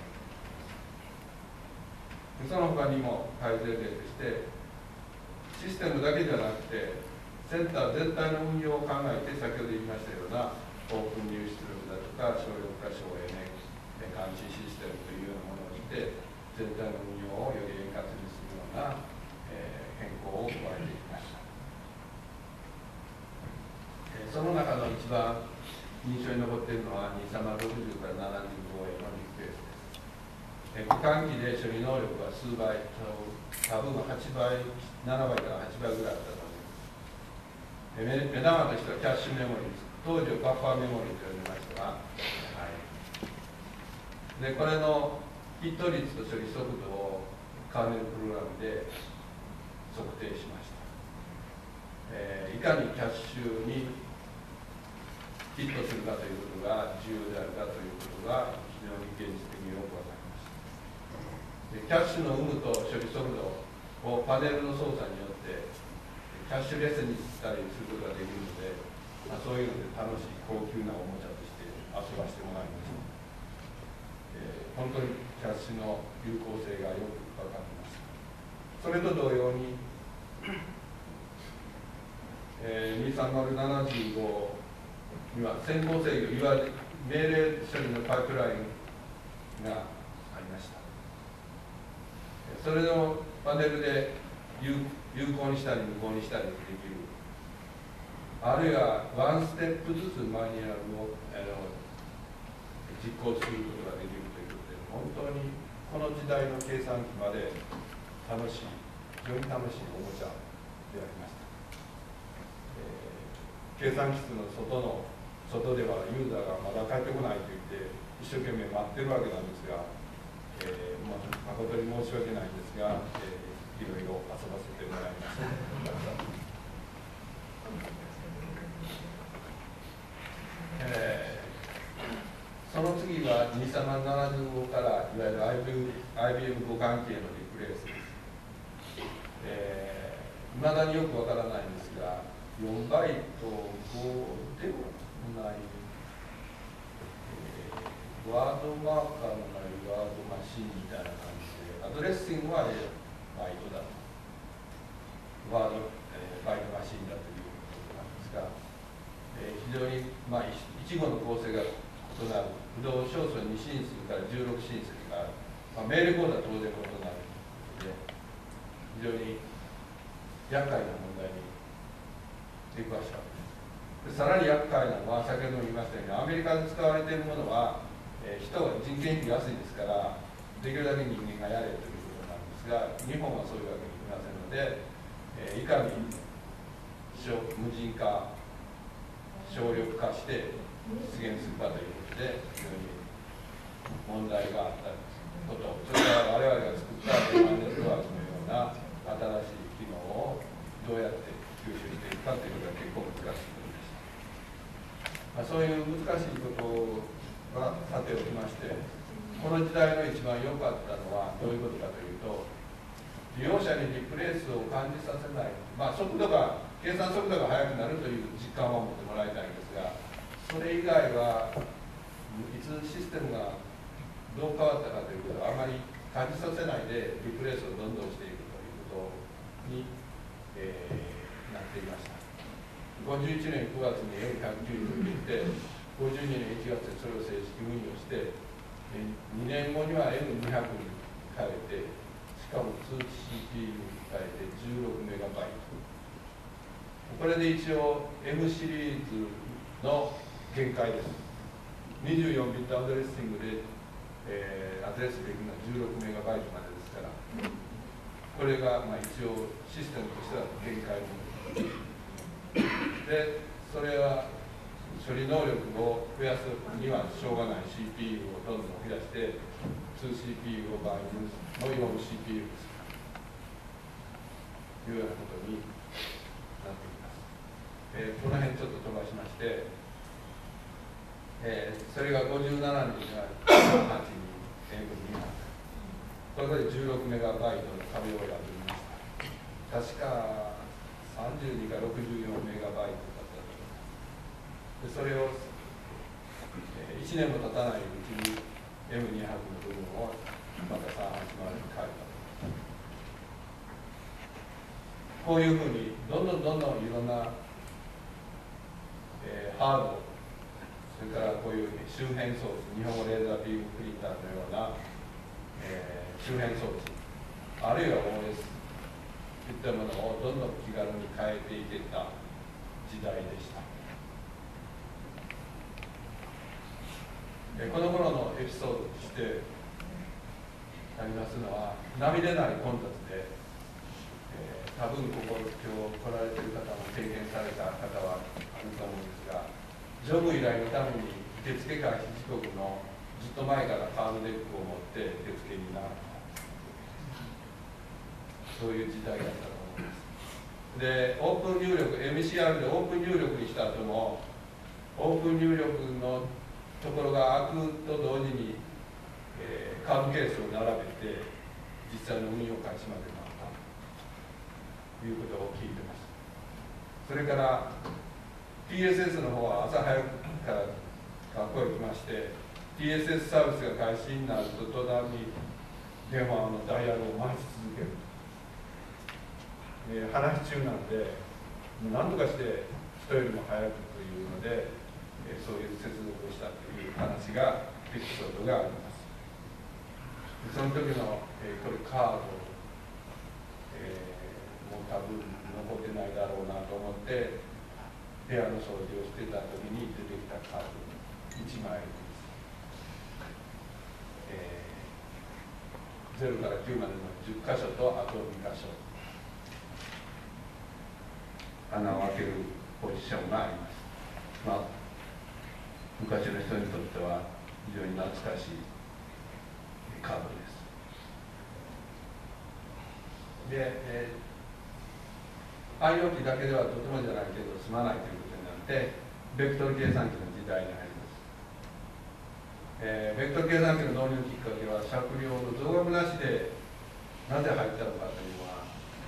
その他にも改善例としてシステムだけじゃなくてセンター全体の運用を考えて、先ほど言いましたようなオープン入出力だとか省力化省エネ監視システムというようなものをして全体の運用をより円滑にするような、えー、変更を加えていきました。えー、そその中の一番印象に残っているのはにさんまるろくじゅうからななじゅうごへのリクエストです。互換機で処理能力は数倍、多分ははちばい、ななばいからはちばいぐらいあったと思います。目玉としてはキャッシュメモリー、当時はバッファーメモリーと呼びましたが、はい、でこれのヒット率と処理速度をカーネルプログラムで測定しました。えー、いかにキャッシュにヒットするかということが重要であるかということが非常に現実的によく分かりました。でキャッシュの有無と処理速度をパネルの操作によってキャッシュレスにしたりすることができるので、まあ、そういうので楽しい高級なおもちゃとして遊ばせてもらいました。えー、本当にキャッシュの有効性がよく分かりました。それと同様に、えー、にさんまるななじゅうごには先行制御、いわゆる命令処理のパイプラインがありました。それのパネルで有効にしたり無効にしたりできる、あるいはワンステップずつマニュアルをあの実行することができるということで、本当にこの時代の計算機まで楽しい、非常に楽しいおもちゃでありました。えー、計算機室の外の外ではユーザーがまだ帰ってこないと言って一生懸命待ってるわけなんですが、えーまあ、誠に申し訳ないんですが、えー、いろいろ遊ばせてもらいました。えー、その次はにさんまるななじゅうごからいわゆる アイビーエム 互換機へのリプレイスです。えー、未だによくわからないんですが、よんバイトごでもない、えー、ワードマーカーのないワードマシンみたいな感じで、アドレッシングはバイトだと、ワード、えー、バイトマシンだということなんですが、えー、非常に、まあ、いちごの構成が異なる、不動小数に進数からじゅうろく進数がある、まあ、命令コードは当然異なるので、非常に厄介な問題に出くわしたわけです。さらに厄介なのは、先ほども言いましたように、アメリカで使われているものは、えー、人は人件費が安いですから、できるだけ人間がやれということなんですが、日本はそういうわけにいきませんので、えー、いかに無人化、省力化して実現するかということで、非常に問題があったこと、それから我々が作ったデータネットワークのような新しい機能をどうやって吸収していくかということが結構難しいことでした。まあ、そういう難しいことはさておきまして、この時代の一番良かったのはどういうことかというと、利用者にリプレイスを感じさせない、まあ、速度が計算速度が速くなるという実感は持ってもらいたいんですが、それ以外はいつシステムがどう変わったかということをあまり感じさせないでリプレイスをどんどんしていくということに、えー、なっていました。ごじゅういちねんくがつに エムひゃくきゅうじゅう を入れて、ごじゅうにねんいちがつでそれを正式運用して、にねんごには エムにひゃく に変えて、しかも ツーシーピーユー に変えてじゅうろくメガバイト。これで一応 M シリーズの限界です。にじゅうよんビットアドレッシングで、えー、アドレスできるのはじゅうろくメガバイトまでですから、これがまあ一応システムとしては限界のもので、それは処理能力を増やすにはしょうがない シーピーユー をどんどん増やして ツーシーピーユー を倍の よんシーピーユー ですというようなことになっています。えー、この辺ちょっと飛ばしまして、えー、それがごじゅうななねんにははちに エムにひゃく、これでじゅうろくメガバイトの壁を破りました。確かさんじゅうにかろくじゅうよんメガバイトだったと思います。でそれを、えー、いちねんも経たないうちに エムにひゃく の部分をまたさんはちまるに変えた。こういうふうにどんどんどんどんいろんな、えー、ハード、それからこういう周辺装置、日本語レーザービームプリンターのような、えー、周辺装置、あるいは オーエス といったものをどんどん気軽に変えていけた時代でした。 えこの頃のエピソードとしてありますのは、波でない混雑で、えー、多分ここ今日来られている方も経験された方はあると思うんですが、ジョブ依頼のために受付開始時刻のずっと前からカードデックを持って受付に並んだ、そういう時代だったと思います。で、オープン入力、エムシーアール でオープン入力にした後も、オープン入力のところが開くと同時に、えー、カードケースを並べて実際の運用開始まで回ったということを聞いてます。それから ティーエスエス の方は朝早くから学校へ来まして、 ティーエスエス サービスが開始になると途端に電話のダイヤルを回し続ける、えー、話し中なんで何とかして人よりも早くというので、えー、そういう接続をしたという話がエピソードがあります。その時の、えー、これカード、えー、もう多分残ってないだろうなと思って部屋の掃除をしてた時に出てきたカードいちまいです、えー、ゼロからきゅうまでのじゅっかしょとあとにかしょ穴を開けるポジションがあります。まあ、昔の人にとっては非常に懐かしいカードです。で、えー、汎用機だけではとてもじゃないけど済まないということになって、ベクトル計算機の時代に入ります。えー、ベクトル計算機の導入きっかけは酌量の増額なしでなぜ入ったのかというのは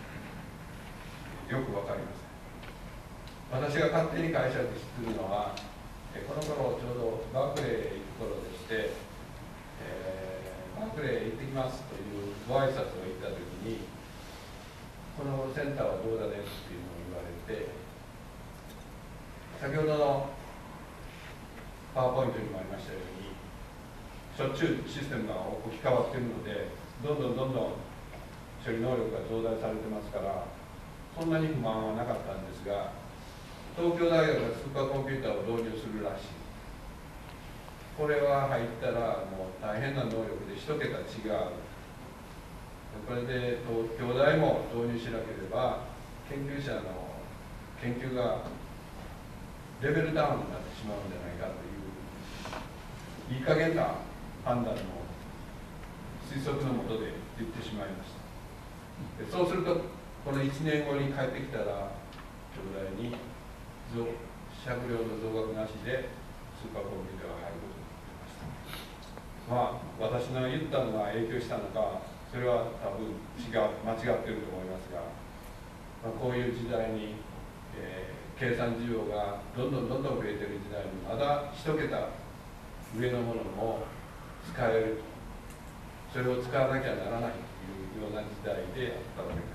よく分かりません。私が勝手に解釈するのは、えー、この頃ちょうどバークレーへ行く頃でして、えー、バークレーへ行ってきますというご挨拶を行った時に、このセンターはどうだねっていうのを言われて、先ほどのパワーポイントにもありましたように、しょっちゅうシステムが置き換わっているので、どんどんどんどん処理能力が増大されてますから、そんなに不満はなかったんですが、東京大学がスーパーコンピューターを導入するらしい。これは入ったらもう大変な能力で一桁違う。これで東京大も導入しなければ研究者の研究がレベルダウンになってしまうんじゃないかといういい加減な判断の推測のもとで言ってしまいました。でそうするとこのいちねんごに帰ってきたら京大に酌量の増額なしでスーパーコンピューターが入ることになりました。まあ私の言ったのが影響したのか、それは多分違う間違っていると思いますが、まあ、こういう時代に、えー、計算需要がどんどんどんどん増えている時代にまだ一桁上のものも使える、それを使わなきゃならないというような時代であったわけです。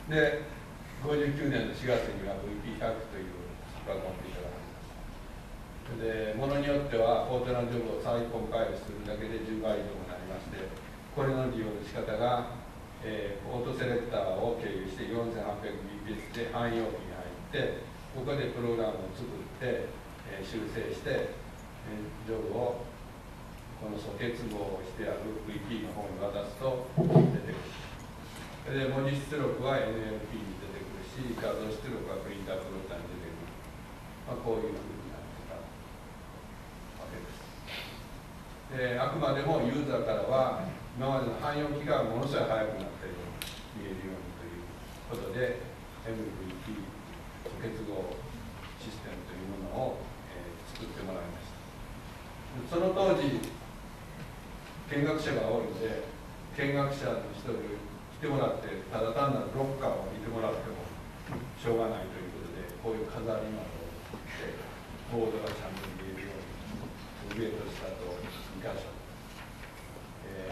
で、ごじゅうきゅうねんのしがつには ブイピーひゃく というスーパーコンピューターがありました。で、ものによってはフォートランジョブを再コンパイルするだけでじゅうばい以上になりまして、これの利用の仕方が、えー、オートセレクターを経由して よんせんはっぴゃくビーピーエス で汎用機に入って、ここでプログラムを作って、えー、修正して、えー、ジョブをこの素結合をしてある ブイピー の方に渡すと出てくる。で、文字出力は エヌエルピー に出てくるし、画像出力はプリンタープロッターに出てくる。まあ、こういうふうになってたわけです。で、あくまでもユーザーからは今までの汎用機がものすごい速くなったように見えるようにということで エムブイピー 素結合システムというものを、えー、作ってもらいました。その当時見学者が多いので、見学者の人に来てもらってただ単なるロッカーを見てもらってもしょうがないということで、こういう飾りなどを作ってボードがちゃんと見えるように上と下とにかしょ、え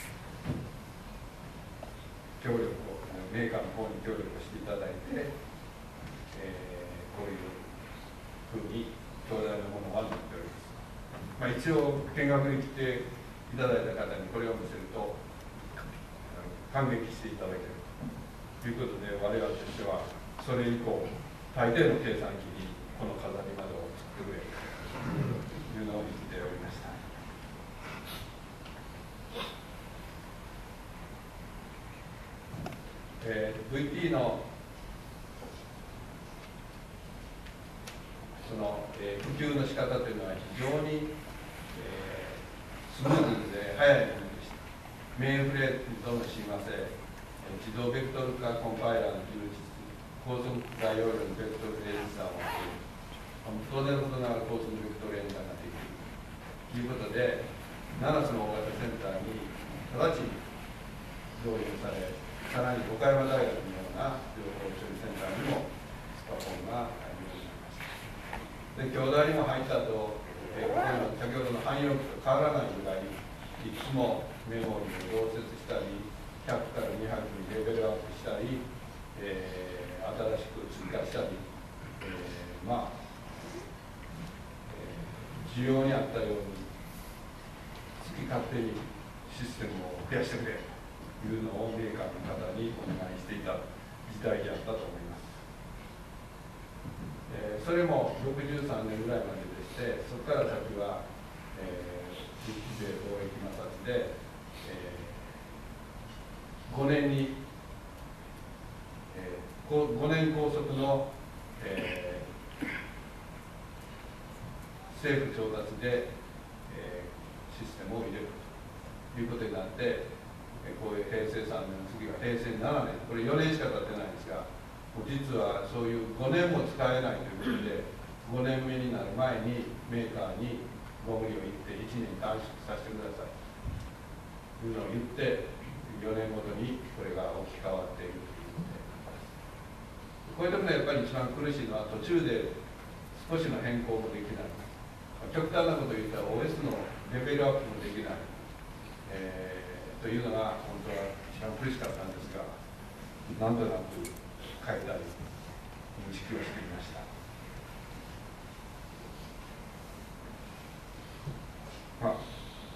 ー、協力をメーカーの方に協力していただいて、えー、こういうふうに兄弟のものはなっております。まあ、一応見学に来ていただいた方にこれを見せると感激していただけるということで、我々としてはそれ以降大抵の計算機にこの飾り窓を作ってくれいうのを言っておりました。えー、ブイティー のその、えー、普及の仕方というのは非常に、えー、スムーズで早いものでした。メインフレートの親和性、自動ベクトル化コンパイラーの充実、高速大容量のベクトルレジスターを持っている、当然のことながら高速ベクトルエンジンができるということで、ななつの大型センターに直ちに導入され、さらに岡山大学のような情報処理センターにもスパコンが入るようになりました。で、京大にも入った後、えー、ここの先ほどの汎用機と変わらないぐらい、いつもメモリを溶接したり、ひゃくからにひゃくにレベルアップしたり、えー、新しく追加したり、えー、まあ、えー、需要に合ったように好き勝手にシステムを増やしてくれというのをメーカーの方にお願いしていた時代であったと思います。えー、それもろくじゅうさんねんぐらいまででして、そこから先は、えー、日米貿易摩擦で、えー、ごねんに、えー、ごねん拘束の、えー、政府調達で、えー、システムを入れるということになって、こういうへいせいさんねんの次はへいせいななねん、これよねんしか経ってないんですが、もう実はそういうごねんも使えないということで、ごねんめになる前にメーカーにご無理を言っていちねん短縮させてくださいというのを言って、よねんごとにこれが置き換わっているということで、こういうところでやっぱり一番苦しいのは、途中で少しの変更もできない、極端なことを言ったら オーエス のレベルアップもできない、えー、というのが本当は一番苦しかったんですが、なんとなく変えたり認識をしていました。まあ、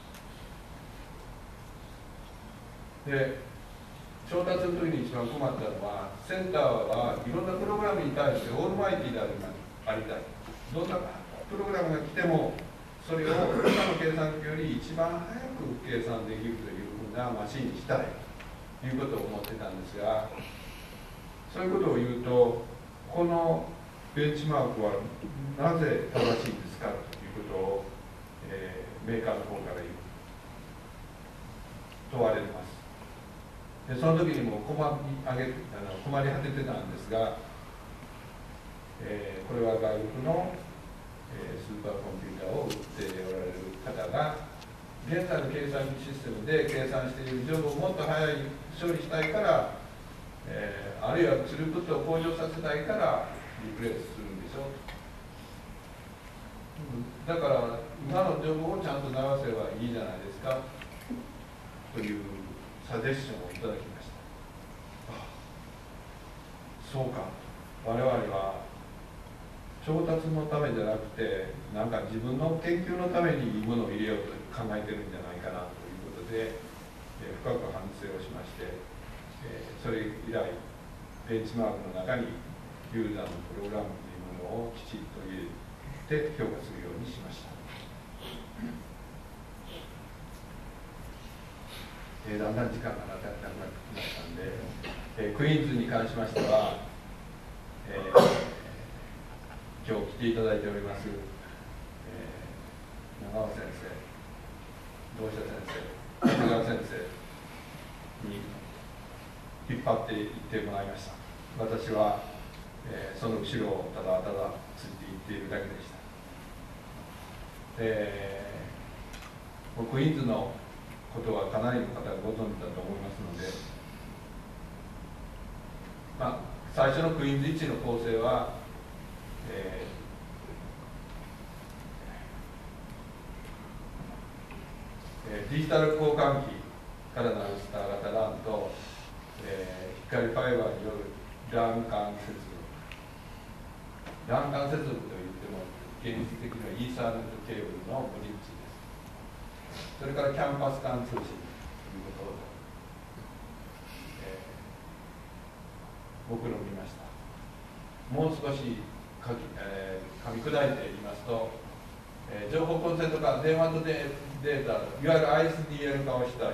で調達の時に一番困ったのは、センターはいろんなプログラムに対してオールマイティーでありたい、どんなプログラムが来てもそれを他の計算機より一番早く計算できるというふうなマシンにしたいということを思ってたんですが、そういうことを言うと、このベンチマークはなぜ正しいんですかということを、えー、メーカーの方から言う問われます。でその時にも困りあげあの困り果ててたんですが、えー、これは外国の、えー、スーパーコンピューターを売っておられる方が、現在の計算機システムで計算している情報をもっと早い処理したいから、えー、あるいはスループットを向上させたいからリプレイスするんでしょう。だから今の情報をちゃんと流せばいいじゃないですかというサジェスションをいただきました。そうか、我々は調達のためじゃなくて、なんか自分の研究のためにいいものを入れようと考えてるんじゃないかなということで、えー、深く反省をしまして、えー、それ以来ベンチマークの中にユーザーのプログラムというものをきちっと入れて評価するようにしました。えー、だんだん時間がなくなってきましたので、えー、クイーンズに関しましては、えー、今日来ていただいております、えー、長尾先生、同志田先生、長谷川先生に引っ張っていってもらいました。私は、えー、その後ろをただただついていっているだけでした。えー、クイーンズのことはかなりの方がご存知だと思いますので、まあ、最初のクイーンズいちの構成は、えー、デジタル交換機からなるスター型ランと、えー、光ファイバーによるラン間接続、ラン間接続といっても現実的なイーサーネットケーブルのブリッジです。それからキャンパス間通信ということを、えー、僕の見ました。もう少し書き、えー、噛み砕いて言いますと、 えー、情報コンセント間、電話とデータ、いわゆる アイエスディーエル 化をしたい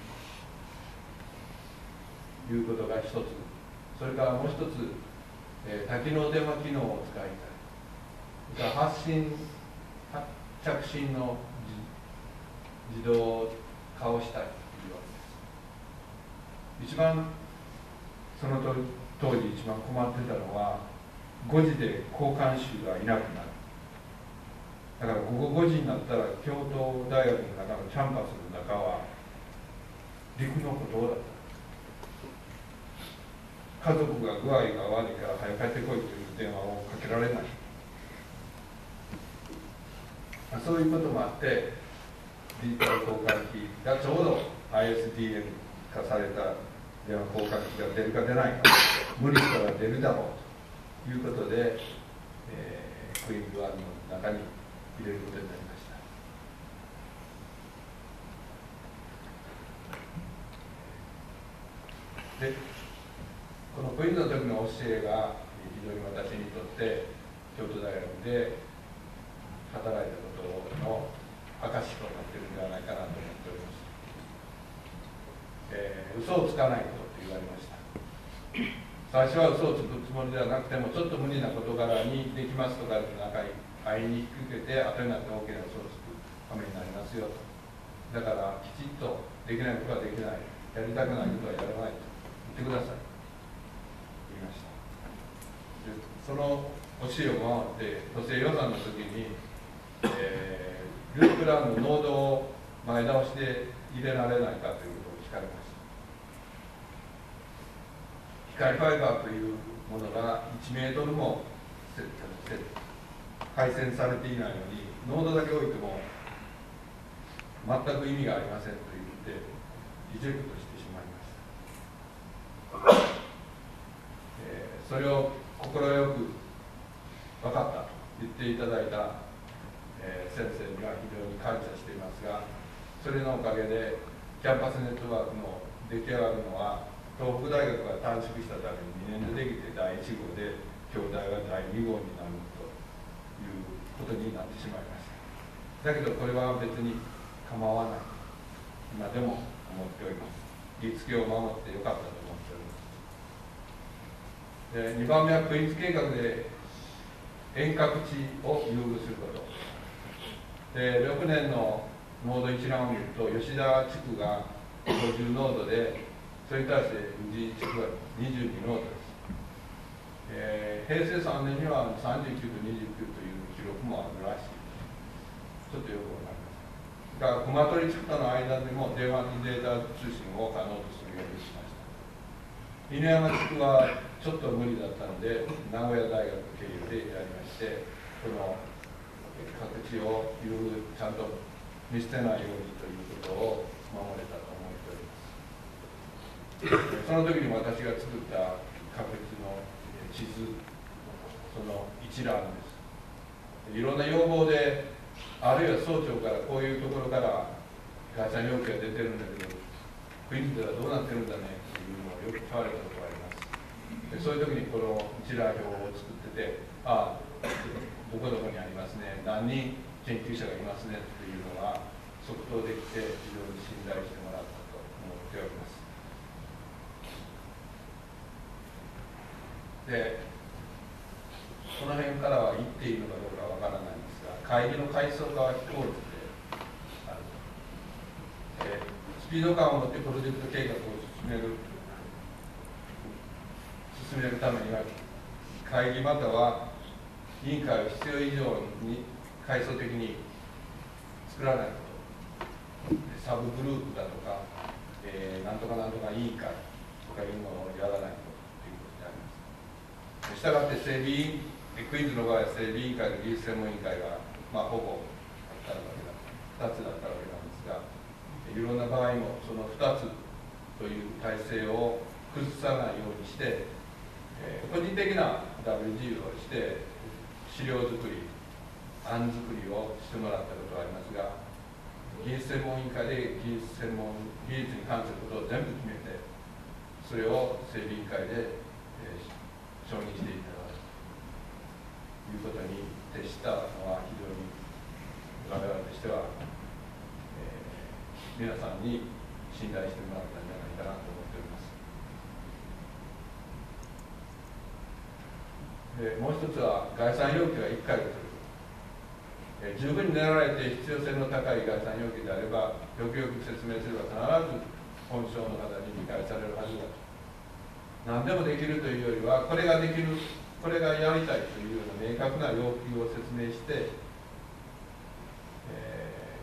ということが一つ、それからもう一つ、えー、多機能電話機能を使いたい、それから発信、着信の自動化をしたいというわけです。一番その当時一番困ってたのは、ごじで交換手がいなくなる。だから午後ごじになったら京都大学の中のキャンパスの中は陸の孤島だった。家族が具合が悪いから早く帰ってこいという電話をかけられない。そういうこともあって、デジタル交換機がちょうど アイエスディーエル 化された電話交換機が出るか出ないか、無理したら出るだろうということで、えー、クイーンズワンの中に入れることになりました。で、このクイーンズの時の教えが非常に私にとって京都大学で働いたことの証となっているのではないかなと思っております。えー、嘘をつかないことって言われました。最初は嘘をつくつもりではなくても、ちょっと無理な事柄にできますとかの中に愛に引き受けて、後になって大きな嘘をつくためになりますよと。だからきちっとできないことはできない、やりたくないことはやらないと言ってください、言いました。でその教えを守って、補正予算の時に、えー、ループランの濃度を前倒しで入れられないかということを聞かれました。光ファイバーというものがいちメートルも配線されていないのに、濃度だけ置いても全く意味がありませんと言ってリジェクトしてしまいました。えー、それを快く分かったと言っていただいた、えー、先生には非常に感謝していますが、それのおかげでキャンパスネットワークの出来上がるのは、東北大学が短縮したためににねんでできてだいいち号で、京大がだいに号になるということになってしまいました。だけどこれは別に構わない、今でも思っております。言いつけを守ってよかったと思っております。で、にばんめはクイーンズ計画で遠隔地を優遇すること。で、ろくねんの濃度一覧を見ると、吉田地区がごじゅう濃度で、それに対して宇治地区はにじゅうに濃度です。えー、平成さんねんにはさんじゅうきゅうとにじゅうきゅうという記録もあるらしいです。ちょっとよくわかりません。だから熊取地区との間でも電話データ通信を可能とするようにしました。犬山地区はちょっと無理だったので、名古屋大学経由でやりまして、この各地をちゃんと見捨てないようにということを守れたと思っております。その時に私が作った各地の地図、その一覧です。いろんな要望で、あるいは総長からこういうところから解散要求が出てるんだけど、クイーンズではどうなってるんだねというのをよく問われたことがあります。でそういう時にこの一覧表を作ってて、ああ、どこどこにありますね、何人研究者がいますねというのは即答できて、非常に信頼してもらったと思っております。で、この辺からは言っていいのかどうかわからないんですが、会議の階層化は非効率であると。で、スピード感を持ってプロジェクト計画を進める進めるためには、会議または委員会を必要以上に階層的に作らないこと、サブグループだとか、えー、なんとかなんとか委員会とかいうのをやらないことということであります。したがって整備委員、クイズの場合は整備委員会と技術専門委員会が、まあ、ほぼあったわけだ、ふたつだったわけなんですが、いろんな場合もそのふたつという体制を崩さないようにして、えー、個人的な ダブリュージー をして資料作り、案作りをしてもらったことはありますが、技術専門委員会で技術専門技術に関することを全部決めて、それを整備委員会で、えー、承認していただくということに徹したのは非常に皆さんに信頼してもらったんじゃないかなと思っております。でもう一つは概算要求がいっかいで取る。え十分に練られて必要性の高い概算要求であれば、よくよく説明すれば必ず本省の方に理解されるはずだと。何でもできるというよりは、これができる、これがやりたいというような明確な要求を説明して、え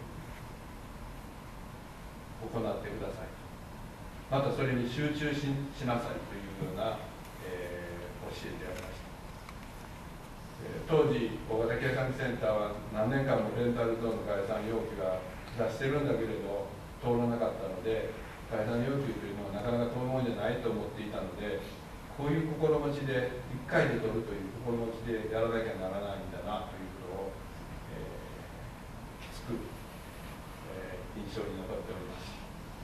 ー、行ってください。またそれに集中 し, しなさいというような、えー、教えてありました。当時、大型計算機センターは何年間もレンタルゾーンの概算要求が出してるんだけれど通らなかったので、概算要求というのはなかなか通るものじゃないと思っていたので、こういう心持ちでいっかいで取るという心持ちでやらなきゃならないんだなということを、えー、きつく、えー、印象に残っております。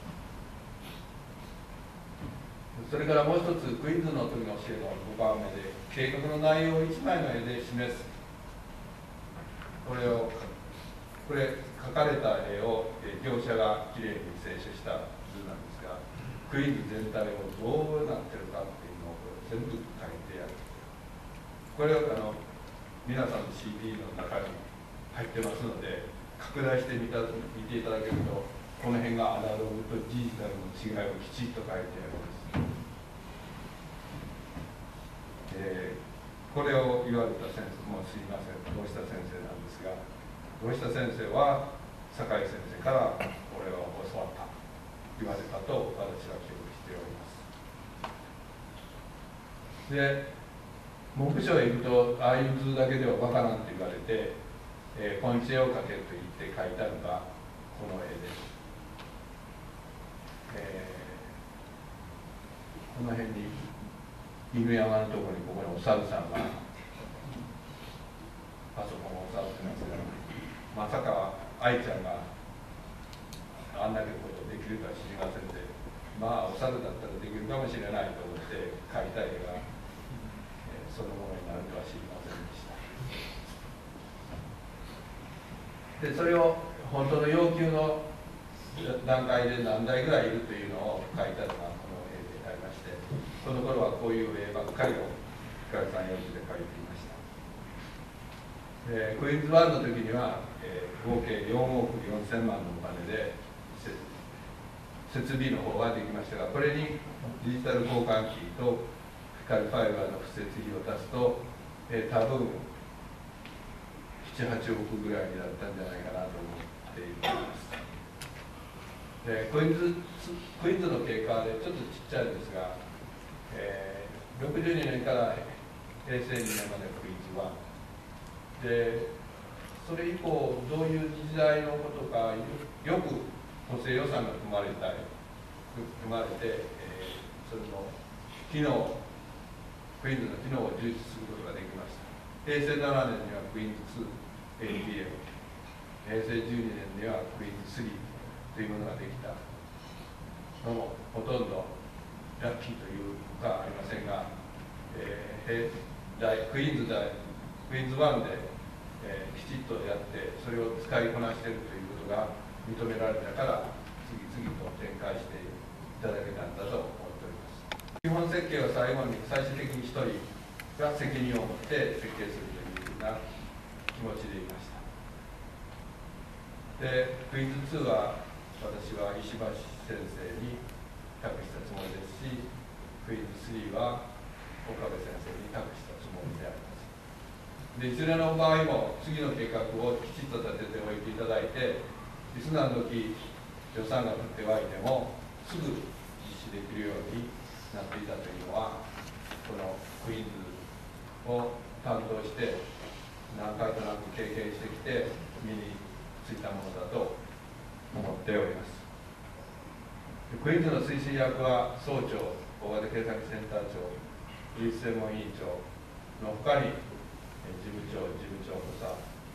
それからもう一つ、クイズの時の教えのごばんめで、計画の内容をいちまいの絵で示す。これを、これ、描かれた絵を業者がきれいに清書した図なんですが、クイズ全体をどうなってるかっていうのを全部書いてある。これはあの皆さんの シーディー の中に入ってますので、拡大してみた見ていただけると、この辺がアナログとデジタルの違いをきちっと書いてあります。えー、これを言われた先生、もうすいません、堂下先生なんですが、堂下先生は酒井先生からこれを教わったと言われたと私は記憶しております。で、文部省へ行くと、ああいう図だけではわからんと言われて、えー、ポイント絵を描けと言って書いたのがこの絵です。えー、この辺に犬山のところにここにお猿さんがパソコンを触ってますが、まさか愛ちゃんがあんだけのことできるか知りませんで、まあお猿だったらできるかもしれないと思って描いた絵が、えー、そのものになるとは知りませんでした。でそれを本当の要求の段階で何台ぐらいいるというのを書いたのがこの絵でありまして、その頃はこういう絵ばっかりを概算要求で描いていました。えー、クイーンズワンの時には、えー、合計よんおくよんせんまんのお金で設備の方はできましたが、これにデジタル交換機と光ファイバーの敷設費を足すと、えー、多分ななはちおくぐらいになったんじゃないかなと思っています。でクイーンズクイーンズの経過でちょっとちっちゃいんですが、えー、ろくじゅうにねんからへいせいにねんまでクイーンズワンで、それ以降どういう時代のことかよく補正予算が組まれたり組まれて、えー、それの機能クイーンズの機能を充実することができました。へいせいななねんにはクイーンズツー エーピーエム、 へいせいじゅうにねんにはクイーンズスリーというものができたのもほとんどラッキーというかありませんが、えー、クイーンズ大クイーンズワンで、えー、きちっとやってそれを使いこなしているということが認められたから次々と展開していただけたんだと思っております。基本設計は最後に最終的に一人が責任を持って設計するというふうな気持ちでいました。でクイーンズツーは私は石橋先生に託したつもりですし、クイーンズスリーは岡部先生に託したつもりであります。でいずれの場合も次の計画をきちっと立てておいていただいて、いつ何時予算が降って湧いてもすぐ実施できるようになっていたというのは、このクイーンズを担当して何回となく経験してきて身についたものだと思っております。クイーンズの推進役は総長、大型計算機センター長、技術専門委員長のほかに事務長、事務長補佐、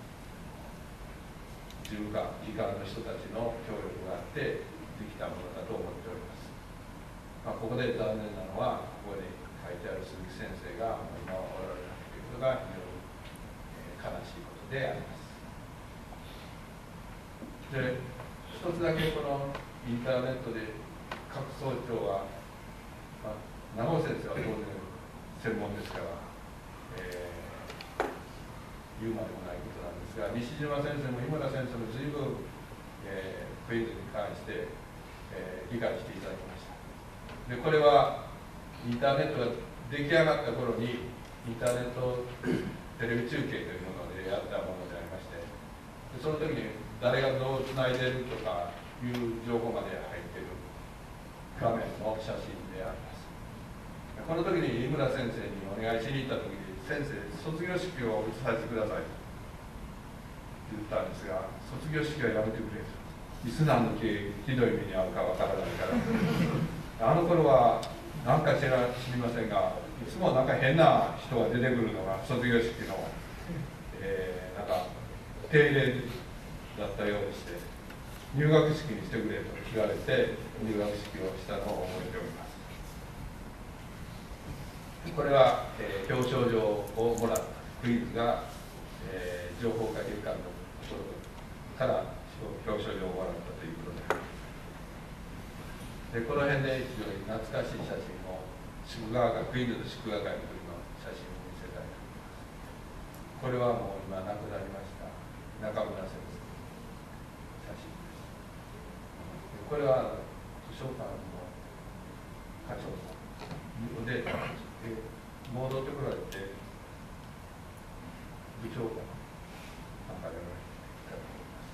事務官、技官の人たちの協力があってできたものだと思っております。まあ、ここで残念なのは、ここに書いてある鈴木先生が今はおられないということが非常に悲しいことであります。で、 つだけこのインターネットで各総長は、まあ、長尾先生は当然専門ですから、えー、言うまでもないことなんですが、西島先生も井村先生も随分、えー、クイズに関して、えー、理解していただきました。でこれはインターネットが出来上がった頃にインターネットテレビ中継というものでやったものでありまして、でその時に誰がどうつないでるとかいう情報まで入っている画面の写真であります。この時に井村先生にお願いしに行った時に、先生卒業式をさせてくださいと言ったんですが、卒業式はやめてくれと、いつ何の時ひどい目に遭うかわからないからあの頃は何か知ら知りませんが、いつもなんか変な人が出てくるのが卒業式の、えー、なんか定例だったようでして、入学式にしてくれと言われて入学式をしたのを覚えております。これは、えー、表彰状をもらったクイズが、えー、情報化月間のところから表彰状をもらったということであります。でこの辺で非常に懐かしい写真を祝賀会、クイズの祝賀会の時の写真を見せたいと思います。これはもう今亡くなりました中村先生の写真です。これは図書館の課長さんで、戻ってこられて部長かなんかやられていたと思います。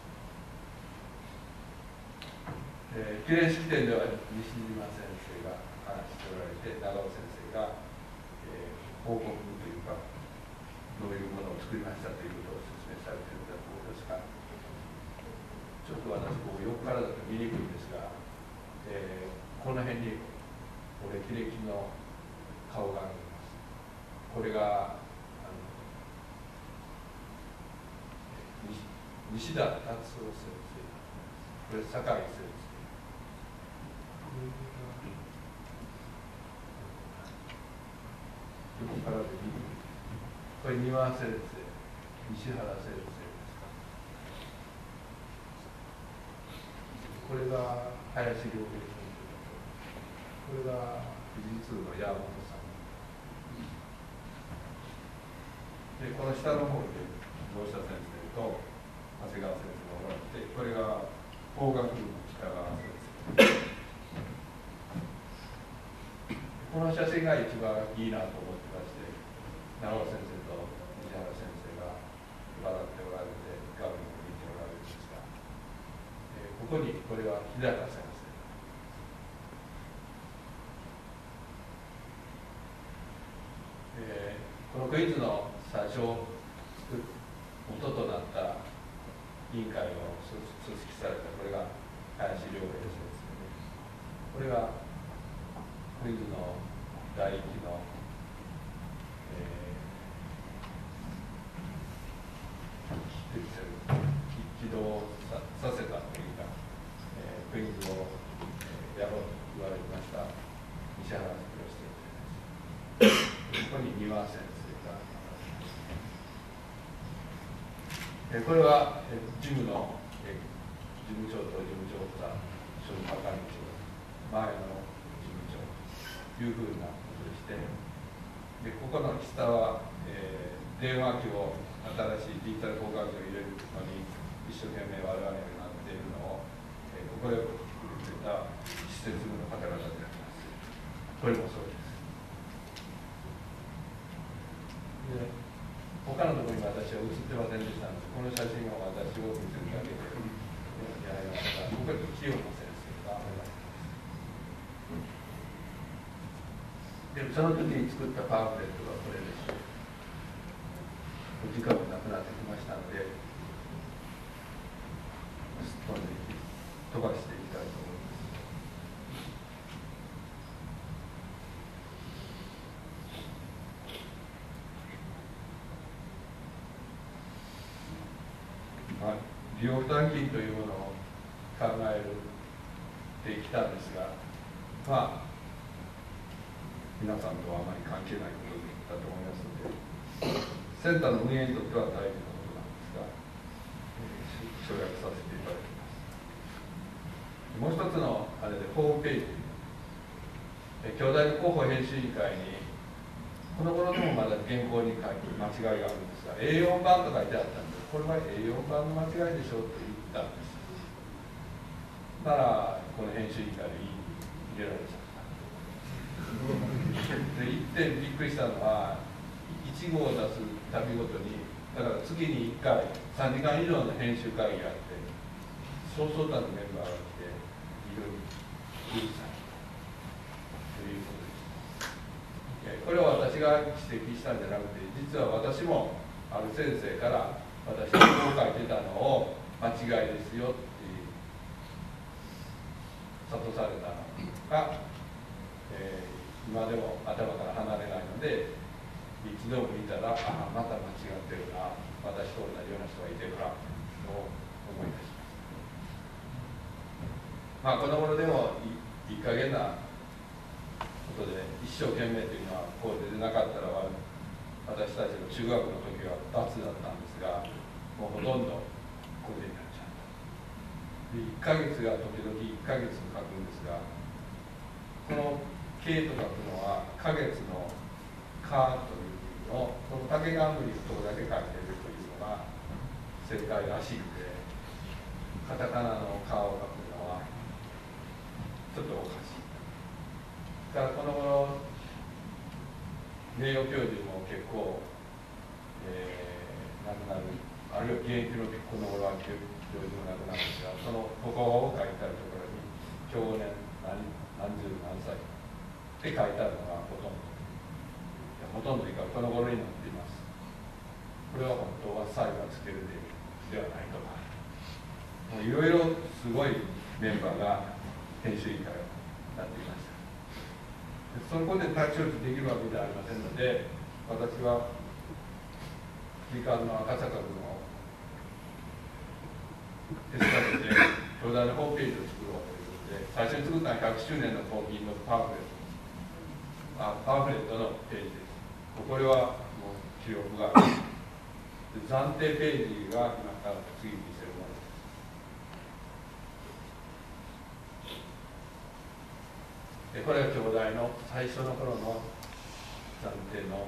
えー、記念式典では西島先生が話しておられて、長尾先生が、えー、報告というかどういうものを作りましたということを説明されているところですが、ちょっと私ここ横からだと見にくいんですが、えー、この辺にお歴々の顔があります。これがあの西田達夫先生、これ酒井先生、横からで見る。これ丹羽先生、西原先生ですか。これが林良平先生。これが富士通の山本さん。で、この下の方で同志田先生と長谷川先生がおられて、これが法学部の北川先生。この写真が一番いいなと思ってまして、長尾先生と西原先生が笑っておられて、画面を見ておられるんですが、えー、ここにこれは日高先生。えー、このクイズの最初、元となった委員会を組織された、これが林良平先生で、これがクイズの第一の、えー、起動さ, させたというか、えー、クイズを、えー、やろうと言われました西原博先生です。ここに丹羽先生が、えー、これは、えー、事務の、えー、事務長と事務長から書務係長、前の事務長というふうなことでして、でここの下は、えー、電話機を新しいデジタル交換機を入れるのに一生懸命我々がなっているのを、えー、ここで作っていた施設部の方々であります。これもそうです。で他のところに私は映ってませんでしたので、この写真を私を見せるだけでやりましたが、ここに清野先生がおられます。でその時に作ったパンフレットがこれです。お時間もなくなってきましたので、すっ飛んで飛ばしていきたいと思います。まあ、利用負担金というものを考えてきたんですが、まあ皆さんとはあまり関係ないことだと思いますので、センターの運営にとっては大事なことなんですが、省略させていただきます。 もう一つのあれでホームページ、え京大の広報編集委員会にこの頃でもまだ原稿に書いて間違いがあるんですが エーよん 版と書いてあったんで、これは エーよん 版の間違いでしょうと言ったんです。ならこの編集委員会で入れられちゃったでいってんびっくりしたのはいち号を出すたびごとにだから月にいっかいさんじかん以上の編集会議があってそうそうたるメンバーが来ていろいろうるさいということです。これは私が指摘したんじゃなくて実は私もある先生から私がこう書いてたのを間違いですよって諭されたのが、えー、今でも頭から離れないので一度も見たらああまた間違ってるな私と同じような人がいてるなと思い出しました。まあこの頃でもいい加減なことで一生懸命というのはこうでなかったら私たちの中学の時は罰だったんですがもうほとんどこれになっちゃったでいっかげつが時々いっかげつ書くんですがこの「K」と書くのは花月の「か」という意味のこの竹冠のところだけ書いているというのが正解らしいのでカタカナの「か」を書くのはちょっとおかしい。だからこの頃名誉教授も結構、えー、亡くなるあるいは現役のこの頃は教授も亡くなるんですがその国語を書いてあるところに去年 何, 何十何歳って書いてあるのがほとんどいやほとんどいいからこの頃になっています。これは本当は裁判つけるでではないとかいろいろすごいメンバーが編集委員会をやっていました。そこで太刀打ちできるわけではありませんので私は時間の赤坂区の手伝って京大のホームページを作ろうということで最初に作ったのはひゃくしゅうねんの闘銀のパンフレットあパンフレットのページです。これはもう記録がある暫定ページが今から次に見せるものです。でこれは京大の最初の頃の暫定の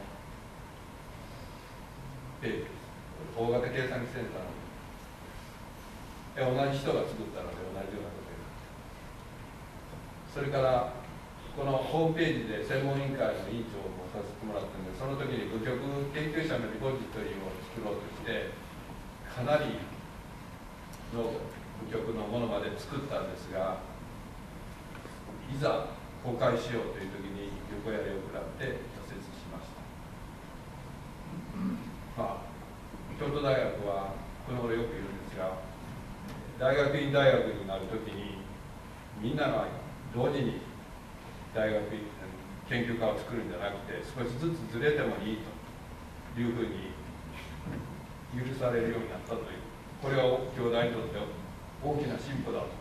ページです。大型計算機センターの同じ人が作ったので同じようなことにそれからこのホームページで専門委員会の委員長もさせてもらったのでその時に部局研究者のリポジトリを作ろうとしてかなりの部局のものまで作ったんですがいざ公開しようという時に横やりを食らって挫折しました。まあ、京都大学はこの頃よく言うんですが大学院大学になる時にみんなが同時に大学院研究家を作るんじゃなくて少しずつずれてもいいというふうに許されるようになったというこれは京大にとって大きな進歩だと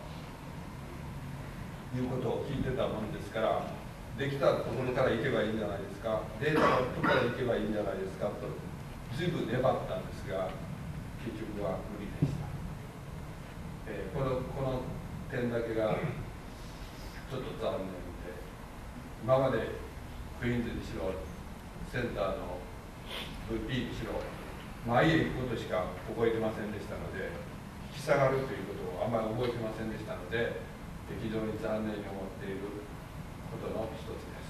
いうことを聞いてたものですからできたところから行けばいいんじゃないですかデータのところから行けばいいんじゃないですかと随分粘ったんですが結局は無理でした、えー、この、この点だけがちょっと残念で今までクイーンズにしろセンターの ブイピー にしろ前へ行くことしか覚えてませんでしたので引き下がるということをあんまり覚えてませんでしたので非常に残念に思っていることの一つです、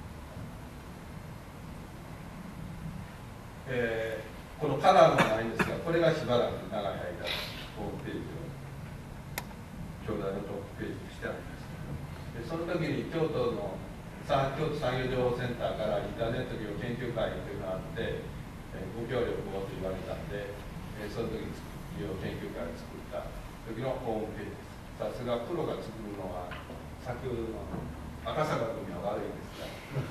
えー、このカラーもないんですがこれがしばらく長い間ホームページを京大のトップページとしてありますでその時に京都の京都産業情報センターからインターネット利用研究会というのがあって、えー、ご協力をと言われたんで、えー、その時に利用研究会を作った時のホームページです。さすがプロが作るのは先ほどの赤坂君には悪いんですが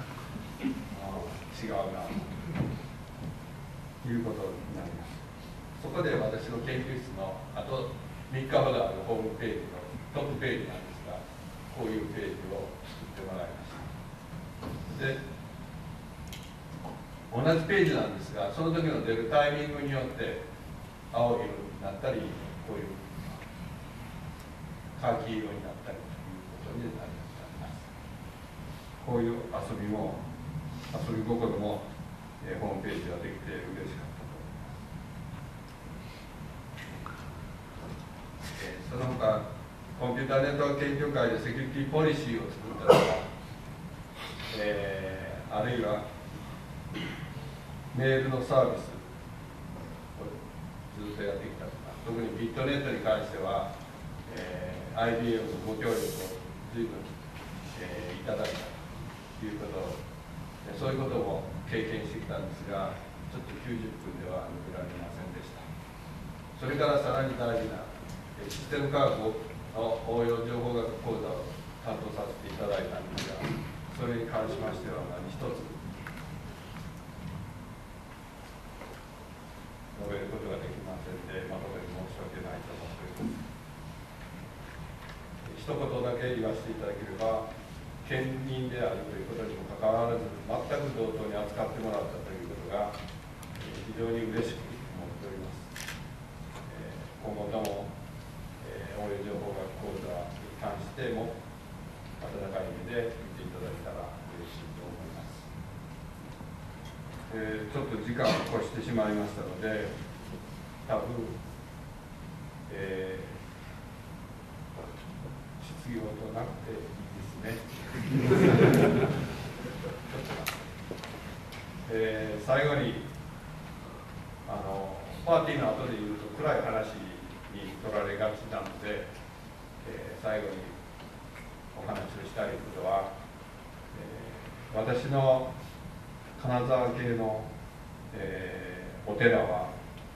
違うなということになります。そこで私の研究室のあとみっかほどあるホームページのトップページなんですがこういうページを作ってもらいました。で同じページなんですがその時の出るタイミングによって青色になったりこういうカキ色になったりということになります。こういう遊びも遊び心も、えー、ホームページができて嬉しかったと思います。えー、その他コンピューターネットワーク研究会でセキュリティポリシーを作ったとか、えー、あるいはメールのサービスをずっとやってきたとか、特にビットネットに関しては、えー、アイビーエム のご協力を随分、えー、いただいたということ、そういうことも経験してきたんですが、ちょっときゅうじゅっぷんでは抜けられませんでした。それからさらに大事なシステム科学の応用情報学講座を担当させていただいたんですが、それに関しましては何一つ述べることができませんで、誠に申し訳ないと思っております。一言だけ言わせていただければ、兼任であるということにもかかわらず、全く同等に扱ってもらったということが非常に嬉しく思っております。今後とも応用情報学講座に関しても温かい目で見ていただいたら嬉しいと思います。えー、ちょっと時間を越してしまいましたので、多分、えー、質疑応答なくていいですね。えー、最後にあのパーティーの後で言うと暗い話に取られがちなので、えー、最後にお話をしたいことは、えー、私の金沢系の、えー、お寺は、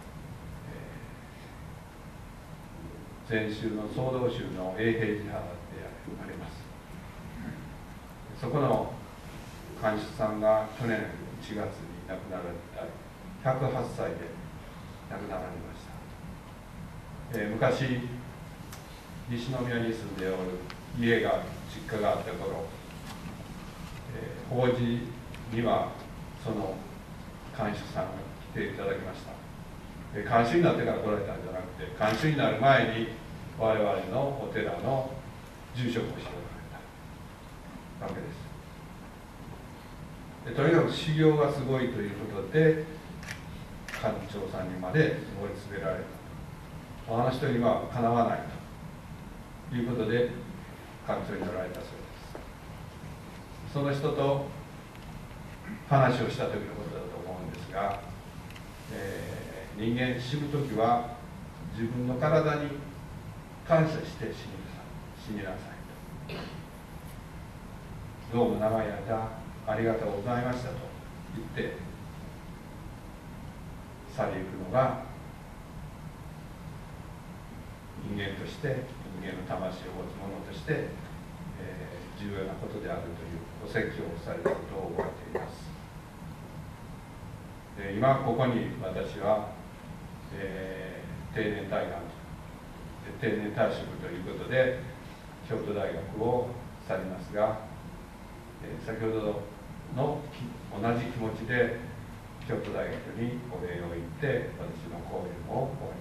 えー、前宗の総道宗の永平寺派であります。そこの館主さんが去年いちがつに亡くなられたひゃくはっさいで亡くなられました。えー、昔西宮に住んでおる家が実家があった頃、えー、法事にはその館主さんが来ていただきました。えー、館主になってから来られたんじゃなくて、館主になる前に我々のお寺の住職をしておられたわけです。でとにかく修行がすごいということで館長さんにまで追い詰められた。あの人にはかなわないということで館長になられたそうです。その人と話をした時のことだと思うんですが、えー、人間死ぬ時は自分の体に感謝して死になさいと。どうも長い間ありがとうございましたと言って去りゆくのが人間として人間の魂を持つ者として、えー、重要なことであるというお説教をされたことを覚えています。で今ここに私は、えー、定年退官定年退職ということで京都大学を去りますが、えー、先ほどの同じ気持ちで京都大学にお礼を言って私の講演を終わります。